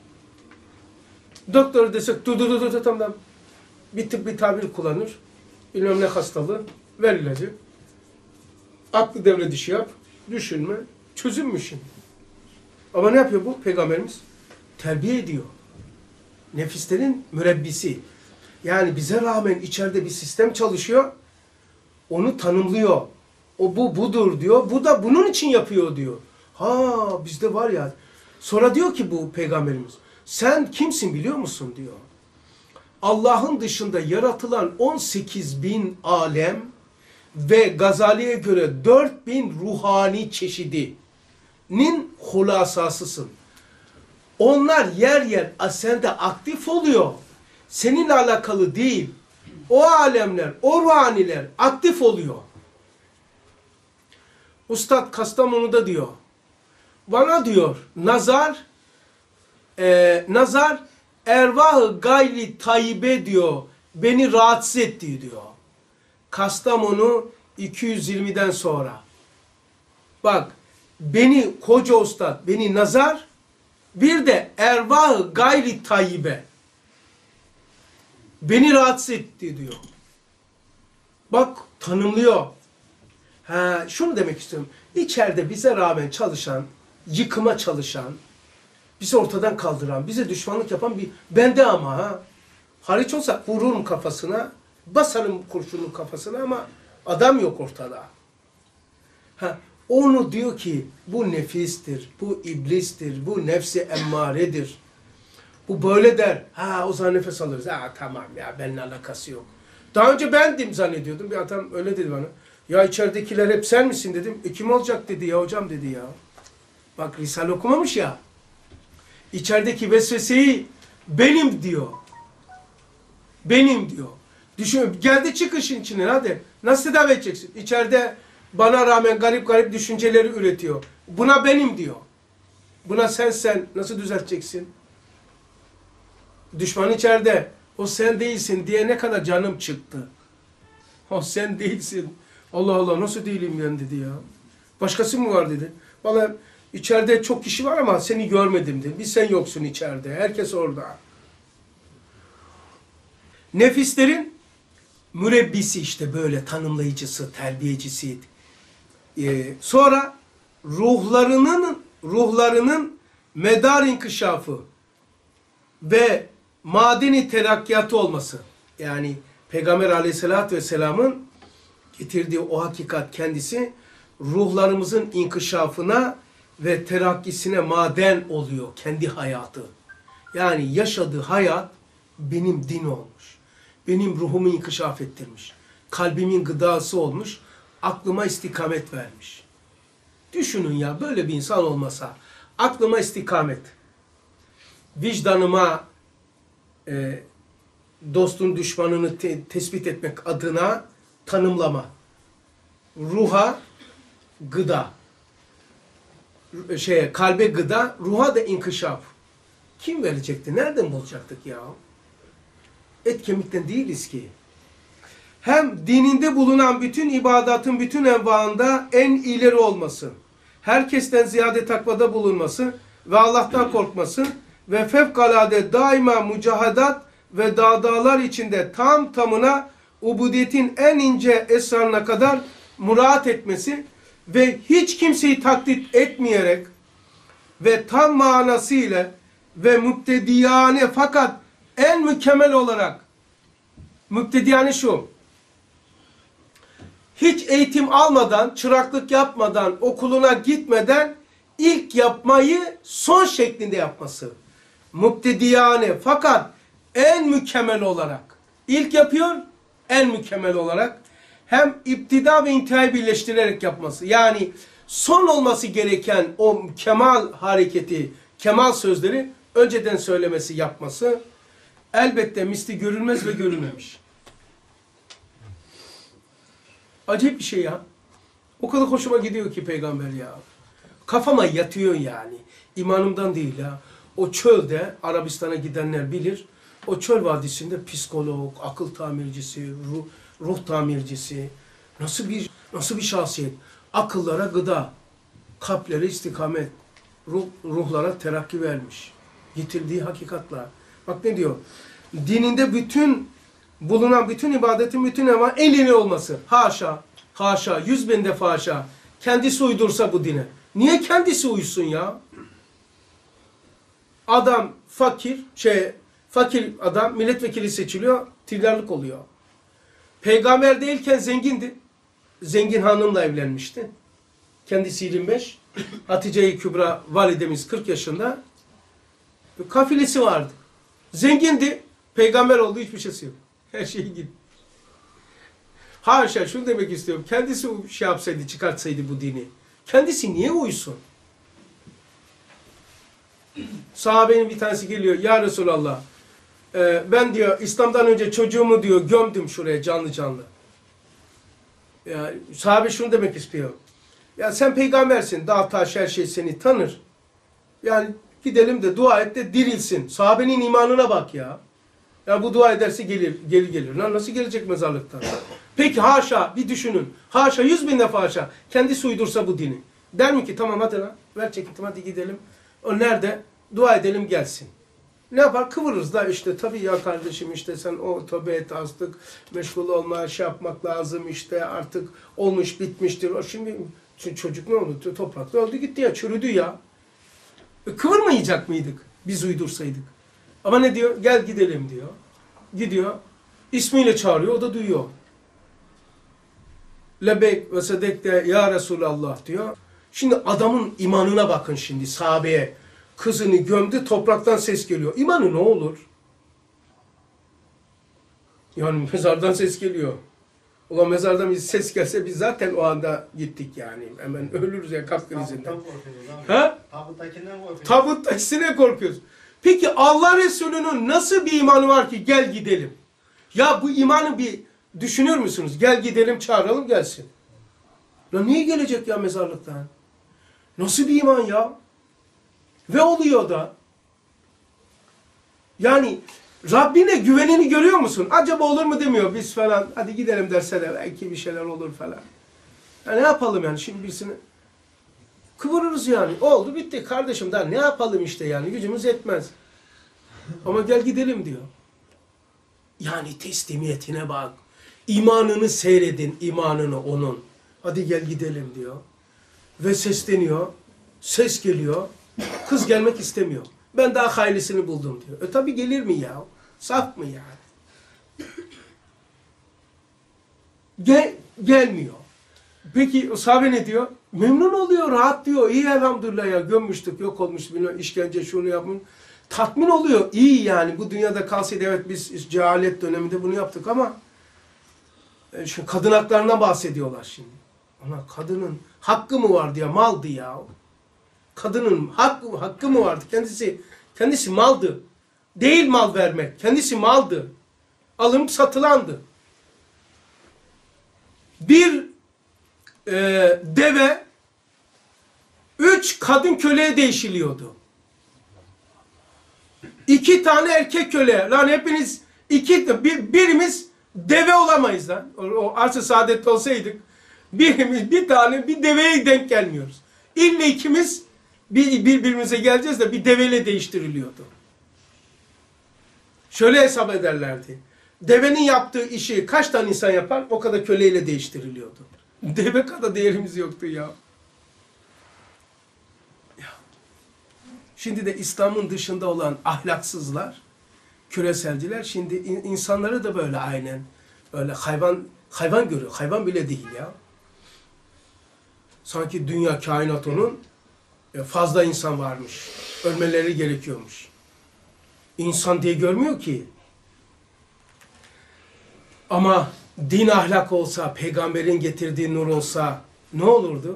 Doktor desek dur dur dur dur tamam. Bir tıbbi tabir kullanır. Bilmem ne hastalığı. Ver ilacı. Aklı devre dışı yap. Düşünme. Çözülmüşsün. Ama ne yapıyor bu? Peygamberimiz terbiye ediyor. Nefislerin mürebbisi. Yani bize rağmen içeride bir sistem çalışıyor. Onu tanımlıyor. O bu budur diyor. Bu da bunun için yapıyor diyor. Ha bizde var ya. Sonra diyor ki bu Peygamberimiz. Sen kimsin biliyor musun diyor. Allah'ın dışında yaratılan on sekiz bin alem ve Gazali'ye göre dört bin ruhani çeşidinin hulasasısın. Onlar yer yer sende aktif oluyor. Seninle alakalı değil. O alemler, o ruhaniler aktif oluyor. Üstad Kastamonu'da diyor. Bana diyor nazar e, nazar ervah-ı gayri tayyibe diyor. Beni rahatsız etti diyor. Kastamonu iki yüz yirmiden sonra. Bak beni koca ustad, beni nazar bir de ervah-ı gayri tayyibe beni rahatsız etti diyor. Bak tanımlıyor. Ha, şunu demek istiyorum. İçeride bize rağmen çalışan, yıkıma çalışan, bizi ortadan kaldıran, bize düşmanlık yapan bir bende ama ha. Hariç olsa vururum kafasına, basarım kurşunun kafasına ama adam yok ortada. Ha, onu diyor ki bu nefistir, bu iblistir, bu nefsi emmaredir. Bu böyle der. Ha o zaman nefes alırız. Ha tamam ya benimle alakası yok. Daha önce bendim zannediyordum. Bir adam öyle dedi bana. Ya içeridekiler hep sen misin dedim. E kim olacak dedi ya hocam dedi ya. Bak Risale okumamış ya. İçerideki vesveseyi benim diyor. Benim diyor. Düşün, geldi çıkışın içine hadi. Nasıl tedavi edeceksin? İçeride bana rağmen garip garip düşünceleri üretiyor. Buna benim diyor. Buna sen sen nasıl düzelteceksin? Düşman içeride. O sen değilsin diye ne kadar canım çıktı. O sen değilsin. Allah Allah nasıl değilim ben dedi ya. Başkası mı var dedi. Vallahi içeride çok kişi var ama seni görmedim dedi. Bir sen yoksun içeride. Herkes orada. Nefislerin mürebbisi işte böyle tanımlayıcısı, terbiyecisi. Ee, sonra ruhlarının ruhlarının medar inkişafı ve madeni terakkiyatı olması. Yani Peygamber Aleyhisselatü Vesselam'ın getirdiği o hakikat kendisi ruhlarımızın inkişafına ve terakkisine maden oluyor kendi hayatı. Yani yaşadığı hayat benim din olmuş. Benim ruhumu inkişaf ettirmiş. Kalbimin gıdası olmuş. Aklıma istikamet vermiş. Düşünün ya, böyle bir insan olmasa aklıma istikamet, vicdanıma e, dostun düşmanını te tespit etmek adına tanımlama, ruha gıda, şeye, kalbe gıda, ruha da inkişaf. Kim verecekti? Nereden bulacaktık ya? Et kemikten değiliz ki. Hem dininde bulunan bütün ibadatın bütün envaında en ileri olması, herkesten ziyade takvada bulunması ve Allah'tan korkması ve fevkalade daima mücahadat ve dağdağlar içinde tam tamına ubudiyetin en ince esrarına kadar muraat etmesi ve hiç kimseyi taklit etmeyerek ve tam manasıyla ve müptediyane fakat en mükemmel olarak, müptediyane şu, hiç eğitim almadan, çıraklık yapmadan, okuluna gitmeden ilk yapmayı son şeklinde yapması. Müptediyane fakat en mükemmel olarak. İlk yapıyor, en mükemmel olarak. Hem iptida ve intihayı birleştirerek yapması. Yani son olması gereken o kemal hareketi, kemal sözleri önceden söylemesi, yapması. Elbette misli görülmez ve görülmemiş. Acayip bir şey ya. O kadar hoşuma gidiyor ki peygamber ya. Kafama yatıyor yani. İmanımdan değil ya. O çölde, Arabistan'a gidenler bilir. O çöl vadisinde psikolog, akıl tamircisi, ruh, ruh tamircisi. Nasıl bir nasıl bir şahsiyet? Akıllara gıda, kalplere istikamet, ruh, ruhlara terakki vermiş. Getirdiği hakikatla. Bak ne diyor? Dininde bütün bulunan bütün ibadetin bütün eva elini olması. Haşa, haşa, yüz bin defa haşa. Kendisi uydursa bu dine. Niye kendisi uysun ya? Adam fakir, şey fakir adam milletvekili seçiliyor, tüccarlık oluyor. Peygamber değilken zengindi. Zengin hanımla evlenmişti. Kendisi yirmi beş. Hatice-i Kübra validemiz kırk yaşında. Kafilesi vardı. Zengindi. Peygamber oldu, hiçbir şeysi yok. Her şey gitti. Haşa, şunu demek istiyorum. Kendisi şey yapsaydı, çıkartsaydı bu dini. Kendisi niye uysun? Sahabenin bir tanesi geliyor. Ya Resulallah, e, ben diyor İslam'dan önce çocuğumu diyor gömdüm şuraya canlı canlı. Ya, sahabe şunu demek istiyor. Ya sen peygambersin. Dağ taş her şey seni tanır. Yani gidelim de dua et de dirilsin. Sahabenin imanına bak ya. Ya bu dua ederse gelir, gelir gelir. Lan nasıl gelecek mezarlıktan? Peki haşa, bir düşünün. Haşa, yüz bin defa haşa. Kendisi uydursa bu dini. Der mi ki tamam hadi lan, ver çekintim hadi gidelim. O nerede? Dua edelim gelsin. Ne yapar? Kıvırırız da işte tabii ya kardeşim işte sen o tövbe et azlık, meşgul olma, şey yapmak lazım işte artık olmuş bitmiştir. O şimdi çocuk ne oldu? Toprakta öldü gitti ya, çürüdü ya. E, kıvırmayacak mıydık biz uydursaydık? Ama ne diyor? Gel gidelim diyor. Gidiyor. İsmiyle çağırıyor. O da duyuyor. Lebeyk ve sedekte ya Resulallah diyor. Şimdi adamın imanına bakın şimdi sahabeye. Kızını gömdü, topraktan ses geliyor. İmanı ne olur? Yani mezardan ses geliyor. Ulan mezardan bir ses gelse biz zaten o anda gittik yani. Hemen ölürüz ya kalp krizinden. Ha? Tabuttakinden korkuyoruz. Tabuttakisine korkuyoruz. Peki Allah Resulü'nün nasıl bir imanı var ki gel gidelim? Ya bu imanı bir düşünür müsünüz? Gel gidelim çağıralım gelsin. Ya niye gelecek ya mezarlıktan? Nasıl bir iman ya? Ve oluyor da. Yani Rabbine güvenini görüyor musun? Acaba olur mu demiyor biz falan. Hadi gidelim derse de belki bir şeyler olur falan. Ya ne yapalım yani şimdi birisini kıvırırız yani. Oldu bitti kardeşim daha ne yapalım işte yani gücümüz yetmez. Ama gel gidelim diyor. Yani teslimiyetine bak. İmanını seyredin, imanını onun. Hadi gel gidelim diyor. Ve sesleniyor. Ses geliyor. Kız gelmek istemiyor. Ben daha hayırlısını buldum diyor. E tabi gelir mi ya? Saf mı yani? Gel, gelmiyor. Peki sahabe ne diyor? Memnun oluyor, rahat diyor. İyi elhamdülillah ya, gömmüştük, yok olmuş, bilmem, işkence şunu yapın. Tatmin oluyor. İyi yani. Bu dünyada kalsaydı evet biz cehalet döneminde bunu yaptık ama e, şu kadın haklarına bahsediyorlar şimdi. Ona kadının hakkı mı vardı ya? Maldı ya. Kadının hakkı, hakkı mı vardı? Kendisi kendisi maldı. Değil mal vermek. Kendisi maldı. Alınıp satılandı. Bir e, deve üç kadın köleye değişiliyordu. İki tane erkek köle. Lan hepiniz iki, bir, birimiz deve olamayız lan. O, o arz-ı saadette olsaydık birimiz bir tane bir deveye denk gelmiyoruz. İlle ikimiz bir, birbirimize geleceğiz de bir deveyle değiştiriliyordu. Şöyle hesap ederlerdi. Devenin yaptığı işi kaç tane insan yapar? O kadar köleyle değiştiriliyordu. Deve kadar değerimiz yoktu ya. ya. Şimdi de İslam'ın dışında olan ahlaksızlar, küreselciler şimdi insanları da böyle aynen öyle hayvan hayvan görüyor. Hayvan bile değil ya. Sanki dünya kainat onun fazla insan varmış. Ölmeleri gerekiyormuş. İnsan diye görmüyor ki. Ama din ahlak olsa, peygamberin getirdiği nur olsa ne olurdu?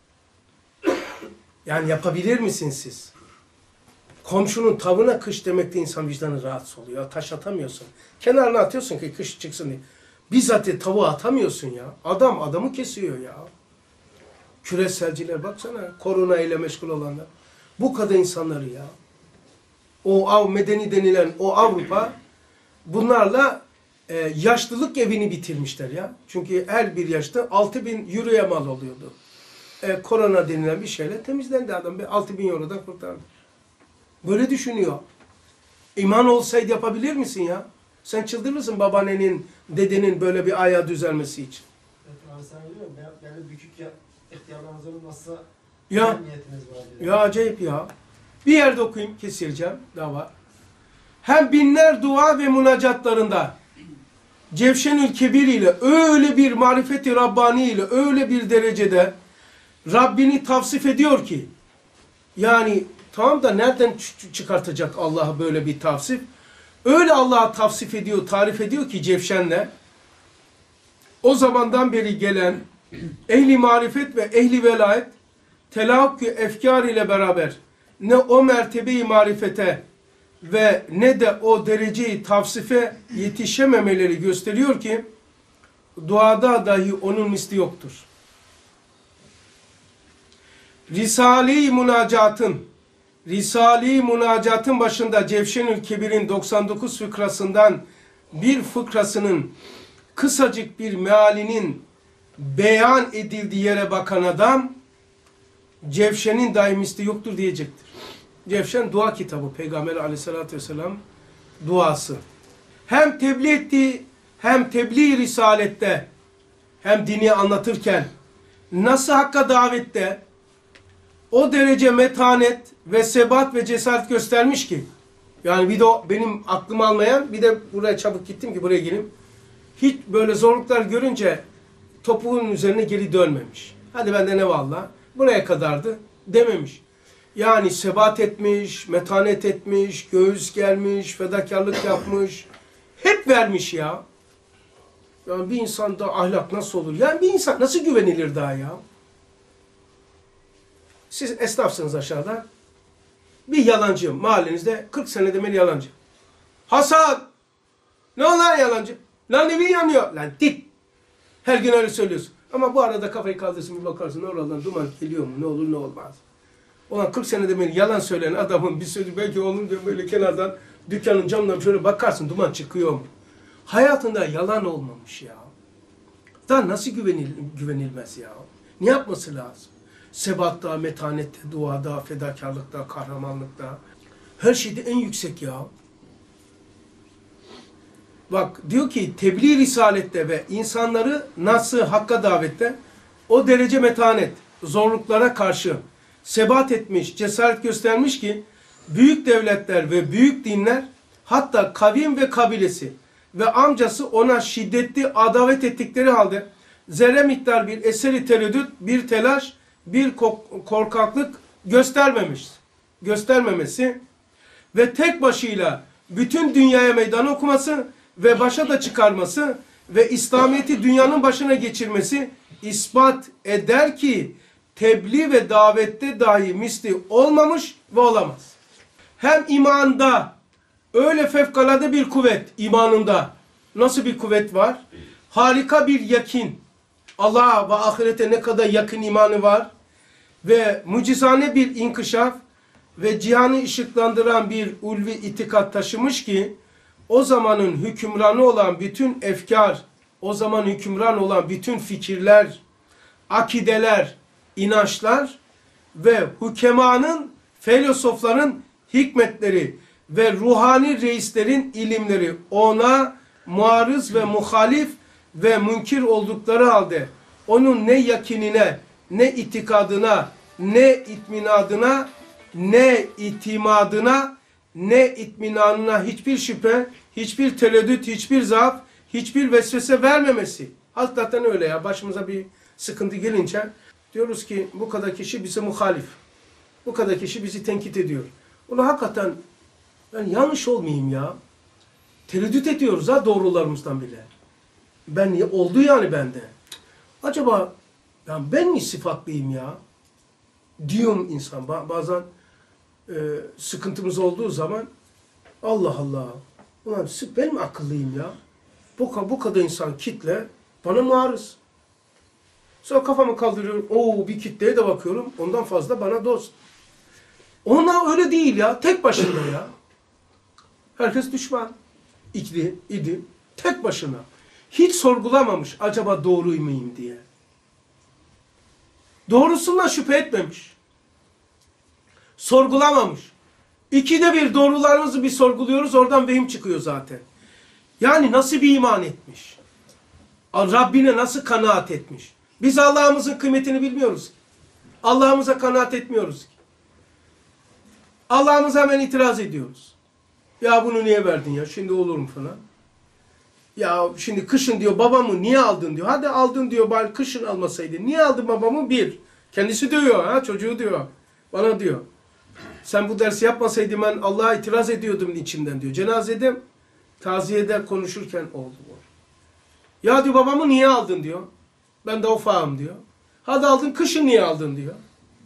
Yani yapabilir misiniz siz? Komşunun tavuğuna kış demekte insan vicdanı rahatsız oluyor. Taş atamıyorsun. Kenarına atıyorsun ki kış çıksın diye. Bizzat tavuğu atamıyorsun ya. Adam adamı kesiyor ya. Küreselciler baksana. Korona ile meşgul olanlar. Bu kadar insanları ya. O av medeni denilen o Avrupa bunlarla e, yaşlılık evini bitirmişler ya. Çünkü her bir yaşta altı bin euroya mal oluyordu. E, korona denilen bir şeyle temizlendi adam. altı bin eurodan kurtardı. Böyle düşünüyor. İman olsaydı yapabilir misin ya? Sen çıldırırsın babaannenin, dedenin böyle bir ayağı düzelmesi için. Evet, abi sen biliyor musun? Yani bükük ya, ihtiyarlarınız olmazsa ya, niyetiniz var diye. Ya acayip ya. Bir yerde okuyayım, kesireceğim. Daha var. Hem binler dua ve münacatlarında Cevşenül Kebir ile öyle bir marifeti Rabbani ile öyle bir derecede Rabbini tavsif ediyor ki yani tamam da nereden çıkartacak Allah'a böyle bir tavsif? Öyle Allah'a tavsif ediyor, tarif ediyor ki Cevşen'le o zamandan beri gelen ehli marifet ve ehli velayet telakkü efkar ile beraber ne o mertebeyi marifete ve ne de o dereceyi tavsife yetişememeleri gösteriyor ki duada dahi onun misli yoktur. Risale-i Münacat'ın Risale-i Münacat'ın başında Cevşenül Kebir'in doksan dokuz fıkrasından bir fıkrasının kısacık bir mealinin beyan edildiği yere bakan adam Cevşen'in dahi misli yoktur diyecektir. Cevşen dua kitabı. Peygamber aleyhissalatü vesselam duası. Hem tebliğ ettiği hem tebliğ risalette hem dini anlatırken nasıl hakka davette o derece metanet ve sebat ve cesaret göstermiş ki yani bir de o benim aklımı almayan bir de buraya çabuk gittim ki buraya gelip hiç böyle zorluklar görünce topuğun üzerine geri dönmemiş. Hadi bende ne valla buraya kadardı dememiş. Yani sebat etmiş, metanet etmiş, göğüs gelmiş, fedakarlık yapmış. Hep vermiş ya. Yani bir insanda ahlak nasıl olur? Yani bir insan nasıl güvenilir daha ya? Siz esnafsınız aşağıda. Bir yalancı mahallenizde kırk senede beri yalancı. Hasan! Ne olan yalancı? Lan evin yanıyor. Lan dit! Her gün öyle söylüyorsun. Ama bu arada kafayı kaldırsın bir bakarsın oradan duman geliyor mu? Ne olur ne olmaz. Ulan kırk senede beri yalan söyleyen adamın bir sözü belki olunca böyle kenardan dükkanın camından şöyle bakarsın duman çıkıyor mu? Hayatında yalan olmamış ya. Daha nasıl güvenil, güvenilmez ya? Ne yapması lazım? Sebatta, metanette, duada, fedakarlıkta, kahramanlıkta. Her şeyde en yüksek ya. Bak diyor ki tebliğ risalette ve insanları nasıl hakka davette o derece metanet, zorluklara karşı sebat etmiş, cesaret göstermiş ki büyük devletler ve büyük dinler hatta kavim ve kabilesi ve amcası ona şiddetli adavet ettikleri halde zerre miktar bir eseri tereddüt, bir telaş, bir korkaklık göstermemiş, göstermemesi ve tek başıyla bütün dünyaya meydan okuması ve başa da çıkarması ve İslamiyet'i dünyanın başına geçirmesi ispat eder ki tebliğ ve davette dahi misli olmamış ve olamaz. Hem imanda öyle fevkalade bir kuvvet, imanında nasıl bir kuvvet var? Harika bir yakin. Allah'a ve ahirete ne kadar yakın imanı var ve mucizane bir inkişaf ve cihanı ışıklandıran bir ulvi itikat taşımış ki o zamanın hükümranı olan bütün efkar, o zaman hükümran olan bütün fikirler, akideler, inançlar ve hükemanın, filozofların hikmetleri ve ruhani reislerin ilimleri ona muarız ve muhalif ve münkir oldukları halde onun ne yakinine, ne itikadına, ne itminadına, ne itimadına, ne itminanına hiçbir şüphe, hiçbir tereddüt, hiçbir zaaf, hiçbir vesvese vermemesi. Hakikaten öyle ya. Başımıza bir sıkıntı gelince diyoruz ki bu kadar kişi bize muhalif. Bu kadar kişi bizi tenkit ediyor. Bunu hakikaten ben yanlış olmayayım ya. Tereddüt ediyoruz ha doğrularımızdan bile. Ben oldu yani bende. Acaba ya ben mi sıfatlıyım ya? Diyorum insan. Bazen e, sıkıntımız olduğu zaman Allah Allah. Ulan ben mi akıllıyım ya? Bu, bu kadar insan kitle bana muarız. Sonra kafamı kaldırıyorum. Oo bir kitleye de bakıyorum. Ondan fazla bana dost. Ona öyle değil ya. Tek başına ya. Herkes düşman. İdi, idi. Tek başına. Hiç sorgulamamış. Acaba doğru muyum diye. Doğrusundan şüphe etmemiş. Sorgulamamış. İkide bir doğrularımızı bir sorguluyoruz. Oradan vehim çıkıyor zaten. Yani nasıl bir iman etmiş? Rabbine nasıl kanaat etmiş? Biz Allah'ımızın kıymetini bilmiyoruz. Allah'ımıza kanaat etmiyoruz ki. Allah'ımıza hemen itiraz ediyoruz. Ya bunu niye verdin ya? Şimdi olur mu falan. Ya şimdi kışın diyor babamı niye aldın diyor. Hadi aldın diyor bari kışın almasaydın. Niye aldın babamı? Bir. Kendisi diyor ha çocuğu diyor. Bana diyor. Sen bu dersi yapmasaydın ben Allah'a itiraz ediyordum içimden diyor. Cenazede taziyede konuşurken oldu bu. Ya diyor babamı niye aldın diyor. Ben de ufağım diyor. Hadi aldın kışın niye aldın diyor.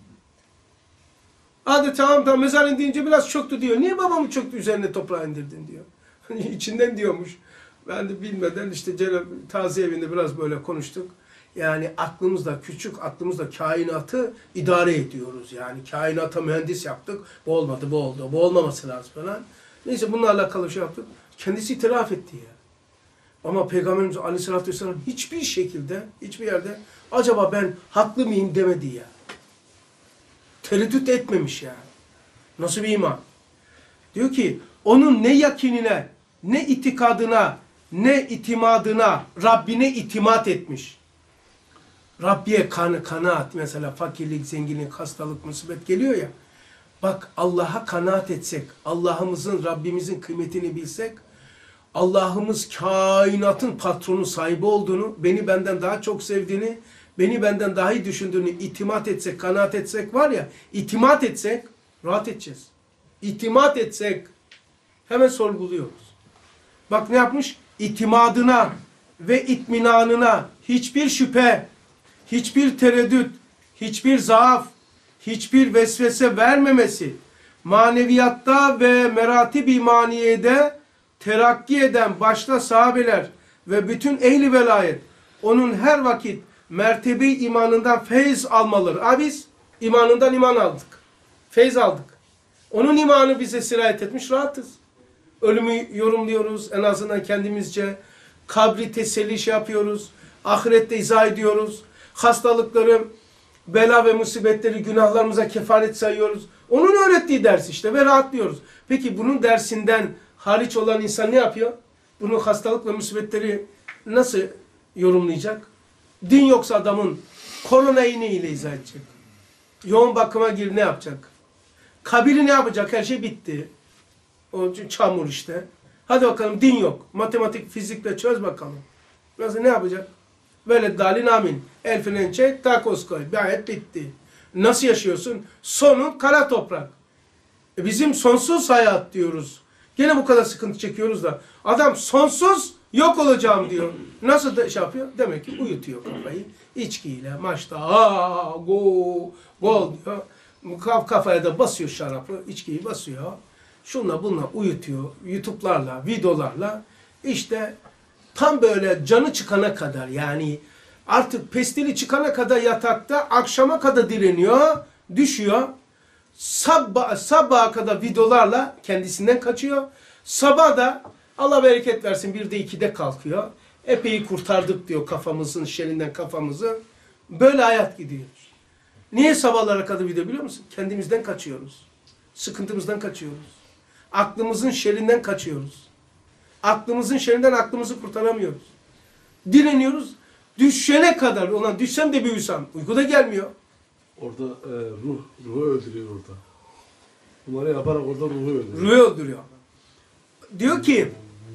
Hadi tamam tamam mezar indiğince biraz çöktü diyor. Niye babamı çöktü üzerine toprağı indirdin diyor. İçinden diyormuş. Ben de bilmeden işte taziye evinde biraz böyle konuştuk. Yani aklımızla küçük aklımızla kainatı idare ediyoruz. Yani kainata mühendis yaptık. Bu olmadı bu oldu. Bu olmaması lazım falan. Neyse bununla alakalı şey yaptık. Kendisi itiraf etti ya. Ama Peygamberimiz Aleyhisselatü Vesselam hiçbir şekilde, hiçbir yerde acaba ben haklı mıyım demedi ya. Tereddüt etmemiş yani. Nasıl bir iman? Diyor ki onun ne yakinine, ne itikadına, ne itimadına, Rabbine itimat etmiş. Rabbiye kan kanaat, mesela fakirlik, zenginlik, hastalık, musibet geliyor ya. Bak Allah'a kanaat etsek, Allah'ımızın, Rabbimizin kıymetini bilsek, Allah'ımız kainatın patronu, sahibi olduğunu, beni benden daha çok sevdiğini, beni benden daha iyi düşündüğünü itimat etsek, kanaat etsek var ya, itimat etsek rahat edeceğiz. İtimat etsek hemen sorguluyoruz. Bak ne yapmış? İtimadına ve itminanına hiçbir şüphe, hiçbir tereddüt, hiçbir zaaf, hiçbir vesvese vermemesi, maneviyatta ve meratib-i imaniyede terakki eden başta sahabeler ve bütün ehli velayet onun her vakit mertebe-i imanından feyz almaları. Ha biz imanından iman aldık. Feyz aldık. Onun imanı bize sirayet etmiş, rahatız. Ölümü yorumluyoruz en azından kendimizce. Kabri teselli şey yapıyoruz. Ahirette izah ediyoruz. Hastalıkları, bela ve musibetleri günahlarımıza kefaret sayıyoruz. Onun öğrettiği ders işte ve rahatlıyoruz. Peki bunun dersinden hariç olan insan ne yapıyor? bunun hastalık ve musibetleri nasıl yorumlayacak? Din yoksa adamın koronayı ne ile izah edecek? Yoğun bakıma gir ne yapacak? Kabiri ne yapacak? Her şey bitti. O çamur işte. Hadi bakalım din yok. Matematik, fizikle çöz bakalım. Nasıl ne yapacak? Böyle dalin amin. El freni çek, takoz koy. Gayet bitti. Nasıl yaşıyorsun? Sonun kara toprak. E bizim sonsuz hayat diyoruz. Gene bu kadar sıkıntı çekiyoruz da. Adam sonsuz yok olacağım diyor. Nasıl da şey yapıyor? Demek ki uyutuyor kafayı. İçkiyle, maçta aa go gol diyor. Kaf kafaya da basıyor şarapı, içkiyi basıyor. Şunla bununla uyutuyor. YouTube'larla, videolarla. İşte tam böyle canı çıkana kadar, yani artık pestili çıkana kadar yatakta, akşama kadar direniyor, düşüyor. Sabah, sabaha kadar videolarla kendisinden kaçıyor. Sabah da Allah bereket versin bir de ikide kalkıyor. Epey kurtardık diyor kafamızın şerinden kafamızı. Böyle hayat gidiyor. Niye sabahlara kadar video biliyor musun? Kendimizden kaçıyoruz. Sıkıntımızdan kaçıyoruz. Aklımızın şerinden kaçıyoruz. Aklımızın şerinden aklımızı kurtaramıyoruz. Direniyoruz. Düşene kadar, ulan düşsem de bir uyusam. Uyku da gelmiyor. Orada e, ruh, ruhu öldürüyor orada. Bunları yaparak orada ruhu öldürüyor. Ruhu öldürüyor. Diyor ki,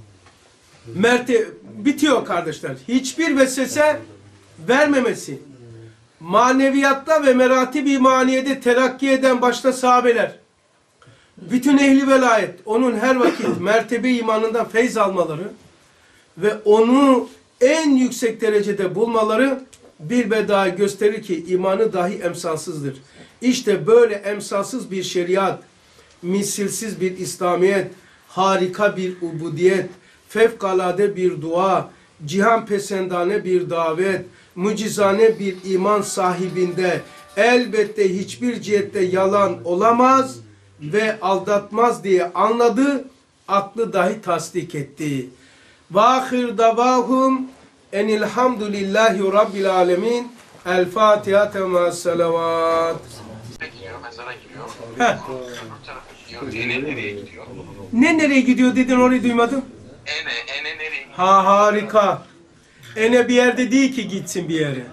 Mert'e bitiyor kardeşler. Hiçbir vesvese vermemesi. Maneviyatta ve meratib-i maniyede terakki eden başta sahabeler. Bütün ehli velayet onun her vakit mertebe imanından feyz almaları ve onu en yüksek derecede bulmaları bir bedaya gösterir ki imanı dahi emsalsızdır. İşte böyle emsalsız bir şeriat, misilsiz bir İslamiyet, harika bir ubudiyet, fevkalade bir dua, cihan pesendane bir davet, mucizane bir iman sahibinde elbette hiçbir cihette yalan olamaz ve aldatmaz diye anladı, aklı dahi tasdik etti. Ve ahir davahum enilhamdülillahi rabbil alemin. El Fatiha tema salavat. Gidiyor, mezara gidiyor. Heh. Öbür tarafa gidiyor. Ene nereye gidiyor? Ne nereye gidiyor dedin, orayı duymadım. Ene, ene nereye gidiyor? Ha harika. Ene bir yerde değil ki gitsin bir yere.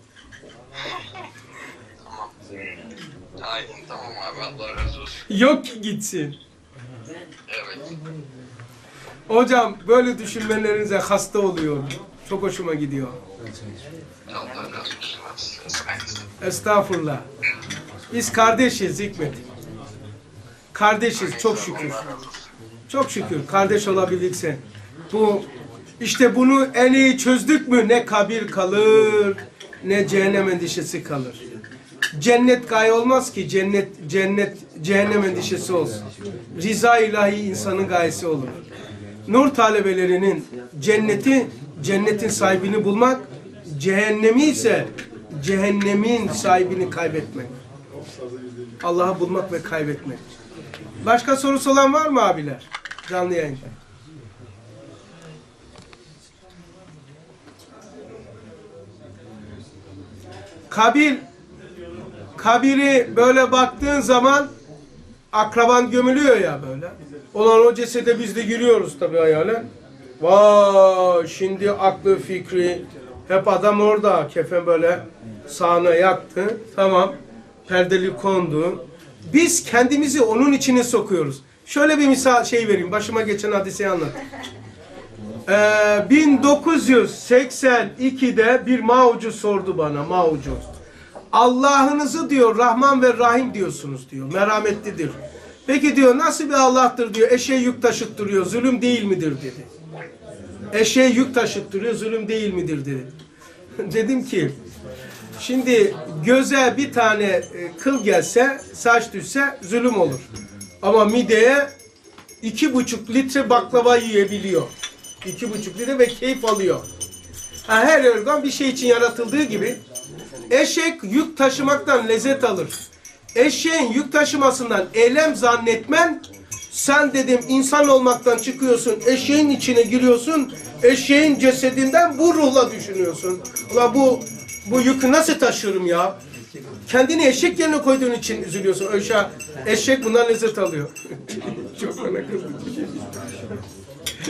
Tamam. Ay, tamam abi, Allah razı olsun. Yok ki gitsin. Evet. Hocam böyle düşünmelerinize hasta oluyorum. Çok hoşuma gidiyor. Allah razı olsun. Nasılsınız? Estağfurullah. Biz kardeşiz Hikmet. Kardeşiz çok şükür. Çok şükür kardeş olabildik. Bu işte bunu en iyi çözdük mü ne kabir kalır ne cehennem endişesi kalır. Cennet gaye olmaz ki, cennet cennet cehennem endişesi olsun. Rıza ilahi insanın gayesi olur. Nur talebelerinin cenneti cennetin sahibini bulmak, cehennemi ise cehennemin sahibini kaybetmek. Allah'ı bulmak ve kaybetmek. Başka sorusu olan var mı abiler? Canlı yayında. Kabir, kabiri böyle baktığın zaman akraban gömülüyor ya böyle. Olan o cesede biz de giriyoruz tabii hayalen. Vay şimdi aklı fikri hep adam orada, kefen böyle sağına yattı. Tamam, perdeli kondu. Biz kendimizi onun içine sokuyoruz. Şöyle bir misal şey vereyim. Başıma geçen hadiseyi anlat. Ee, bin dokuz yüz seksen ikide bir Mao'cu sordu bana. Mao'cu. Allah'ınızı diyor Rahman ve Rahim diyorsunuz diyor. Merhametlidir. Peki diyor nasıl bir Allah'tır diyor. Eşeğe yük taşıttırıyor. Zulüm değil midir dedi. Eşeğe yük taşıttırıyor. Zulüm değil midir dedi. Dedim ki şimdi göze bir tane e, kıl gelse, saç düşse zulüm olur. Ama mideye iki buçuk litre baklava yiyebiliyor. İki buçuk litre ve keyif alıyor. Ha, her organ bir şey için yaratıldığı gibi eşek yük taşımaktan lezzet alır. Eşeğin yük taşımasından elem zannetmen, sen dedim insan olmaktan çıkıyorsun, eşeğin içine giriyorsun, eşeğin cesedinden bu ruhla düşünüyorsun. Ulan bu bu yükü nasıl taşırım ya? Kendini eşek yerine koyduğun için üzülüyorsun. Öyle eşek bundan lezzet alıyor. Çok bana kızdı.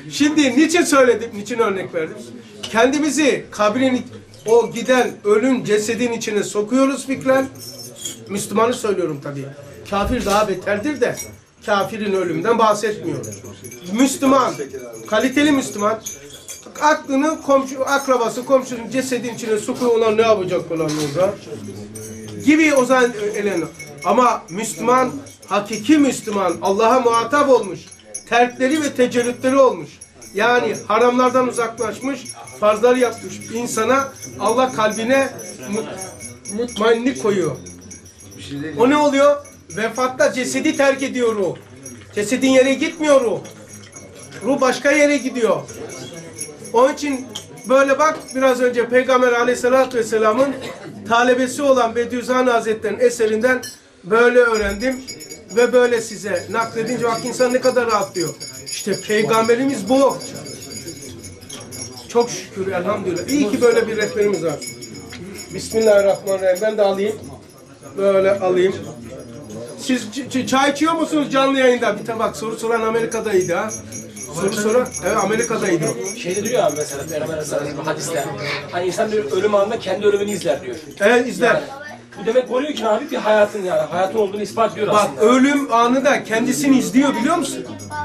Şimdi niçin söyledim, niçin örnek verdim? Kendimizi kabrin, o giden ölün cesedin içine sokuyoruz fikren. Müslümanı söylüyorum tabii. Kafir daha beterdir de kafirin ölümünden bahsetmiyorum. Müslüman, kaliteli Müslüman aklını komşu, akrabası, komşunun cesedin içine sokuyor, onlar ne yapacak falan orada? Gibi o zaman eleni. Ama Müslüman, hakiki Müslüman, Allah'a muhatap olmuş, terkleri ve tecerrütleri olmuş. Yani haramlardan uzaklaşmış, farzları yapmış insana Allah kalbine mutmainlik koyuyor. O ne oluyor? Vefatta cesedi terk ediyor o. Cesedin yere gitmiyor o. Ruh başka yere gidiyor. Onun için böyle bak, biraz önce Peygamber Aleyhisselatü Vesselam'ın talebesi olan Bediüzzaman Hazretleri'nin eserinden böyle öğrendim ve böyle size nakledince bak insan ne kadar rahatlıyor. İşte Peygamberimiz bu. Çok şükür, elhamdülillah. İyi ki böyle bir rehberimiz var. Bismillahirrahmanirrahim. Ben de alayım. Böyle alayım. Siz çay içiyor musunuz canlı yayında? Bir tabak soru soran Amerika'daydı ha. Soru soran, evet Amerika'daydı o. Şeyde diyor abi mesela Peygamber Aleyhisselam hadiste. Hani insan diyor ölüm anında kendi ölümünü izler diyor. Evet izler. Yani, bu demek oluyor ki abi bir hayatın yani hayatın olduğunu ispat ediyor Bak aslında. ölüm anı da kendisini izliyor biliyor musun?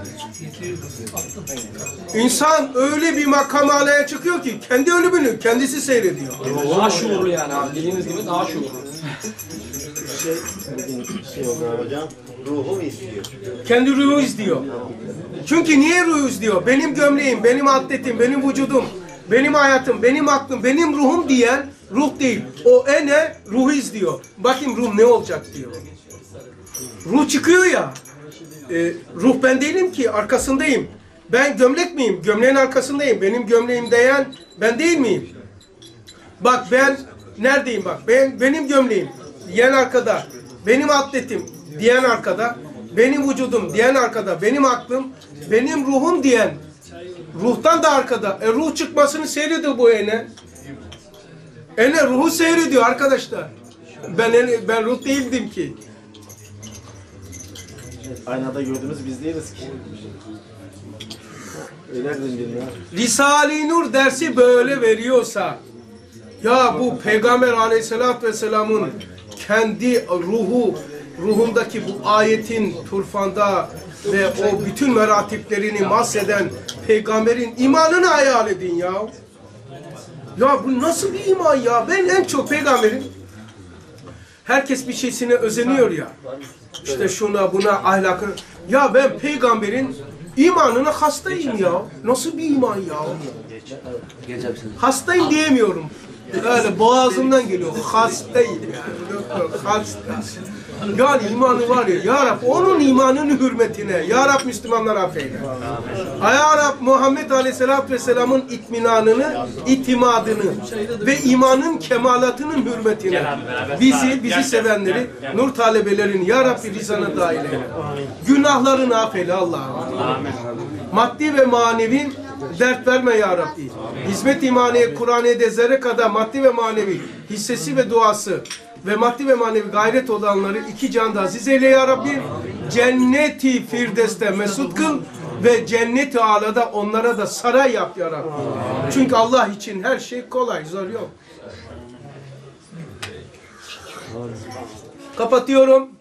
İnsan öyle bir makam alaya çıkıyor ki kendi ölümünü kendisi seyrediyor. Daha şuurlu yani abi dediğiniz gibi daha şuurlu. Şey, bugün şey oldu hocam, ruhu istiyor. Kendi ruhu izliyor. Çünkü niye ruhu izliyor? Benim gömleğim, benim atletim, benim vücudum, benim hayatım, benim aklım, benim ruhum diyen ruh değil. O ene ruhu izliyor. Bakayım ruh ne olacak diyor. Ruh çıkıyor ya. E, ruh ben değilim ki, arkasındayım. Ben gömlek miyim? Gömleğin arkasındayım. Benim gömleğim değen ben değil miyim? Bak ben neredeyim bak. Ben, benim gömleğim diyen arkada. Benim atletim diyen arkada. Benim vücudum diyen arkada. Benim aklım, benim ruhum diyen ruhtan da arkada. E, ruh çıkmasını seyrediyor bu ene. Ene ruhu seyrediyor arkadaşlar. Ben ben ruh değildim ki. Aynada gördüğümüz biz değiliz ki. Öyle dedim birine. Risale-i Nur dersi böyle veriyorsa, ya bu Peygamber Aleyhisselatü Vesselam'ın kendi ruhu, ruhundaki bu ayetin turfanda ve o bütün meratiplerini mahseden Peygamberin imanını hayal edin ya. Ya bu nasıl bir iman ya? Ben en çok Peygamberin, herkes bir şeysine özeniyor ya. İşte şuna buna ahlakı. Ya ben Peygamberin imanına hastayım ya. Nasıl bir iman ya? Hastayım diyemiyorum. Öyle boğazımdan geliyor. Hastayım yani. Hasta. Yani imanı var ya. Ya Rab onun imanının hürmetine. Ya Rab Müslümanlar affeyle. Ya Rab Muhammed Aleyhisselatü Vesselam'ın itminanını, itimadını ve imanın kemalatının hürmetine bizi, bizi sevenleri, nur talebelerini Ya Rabbi rizana dahil eyle. Günahlarını affeyle Allah'ım. Maddi ve manevi dert verme Ya Rabbi. Hizmet imaniye, Kur'an'e zerre kadar maddi ve manevi hissesi ve duası ve maddi ve manevi gayret olanları iki canda aziz eyle Ya Rabbi. Cenneti Firdevs'te mesut kıl ve Cennet-i Ala'da onlara da saray yap Ya Rabbi. Çünkü Allah için her şey kolay, zor yok. Kapatıyorum.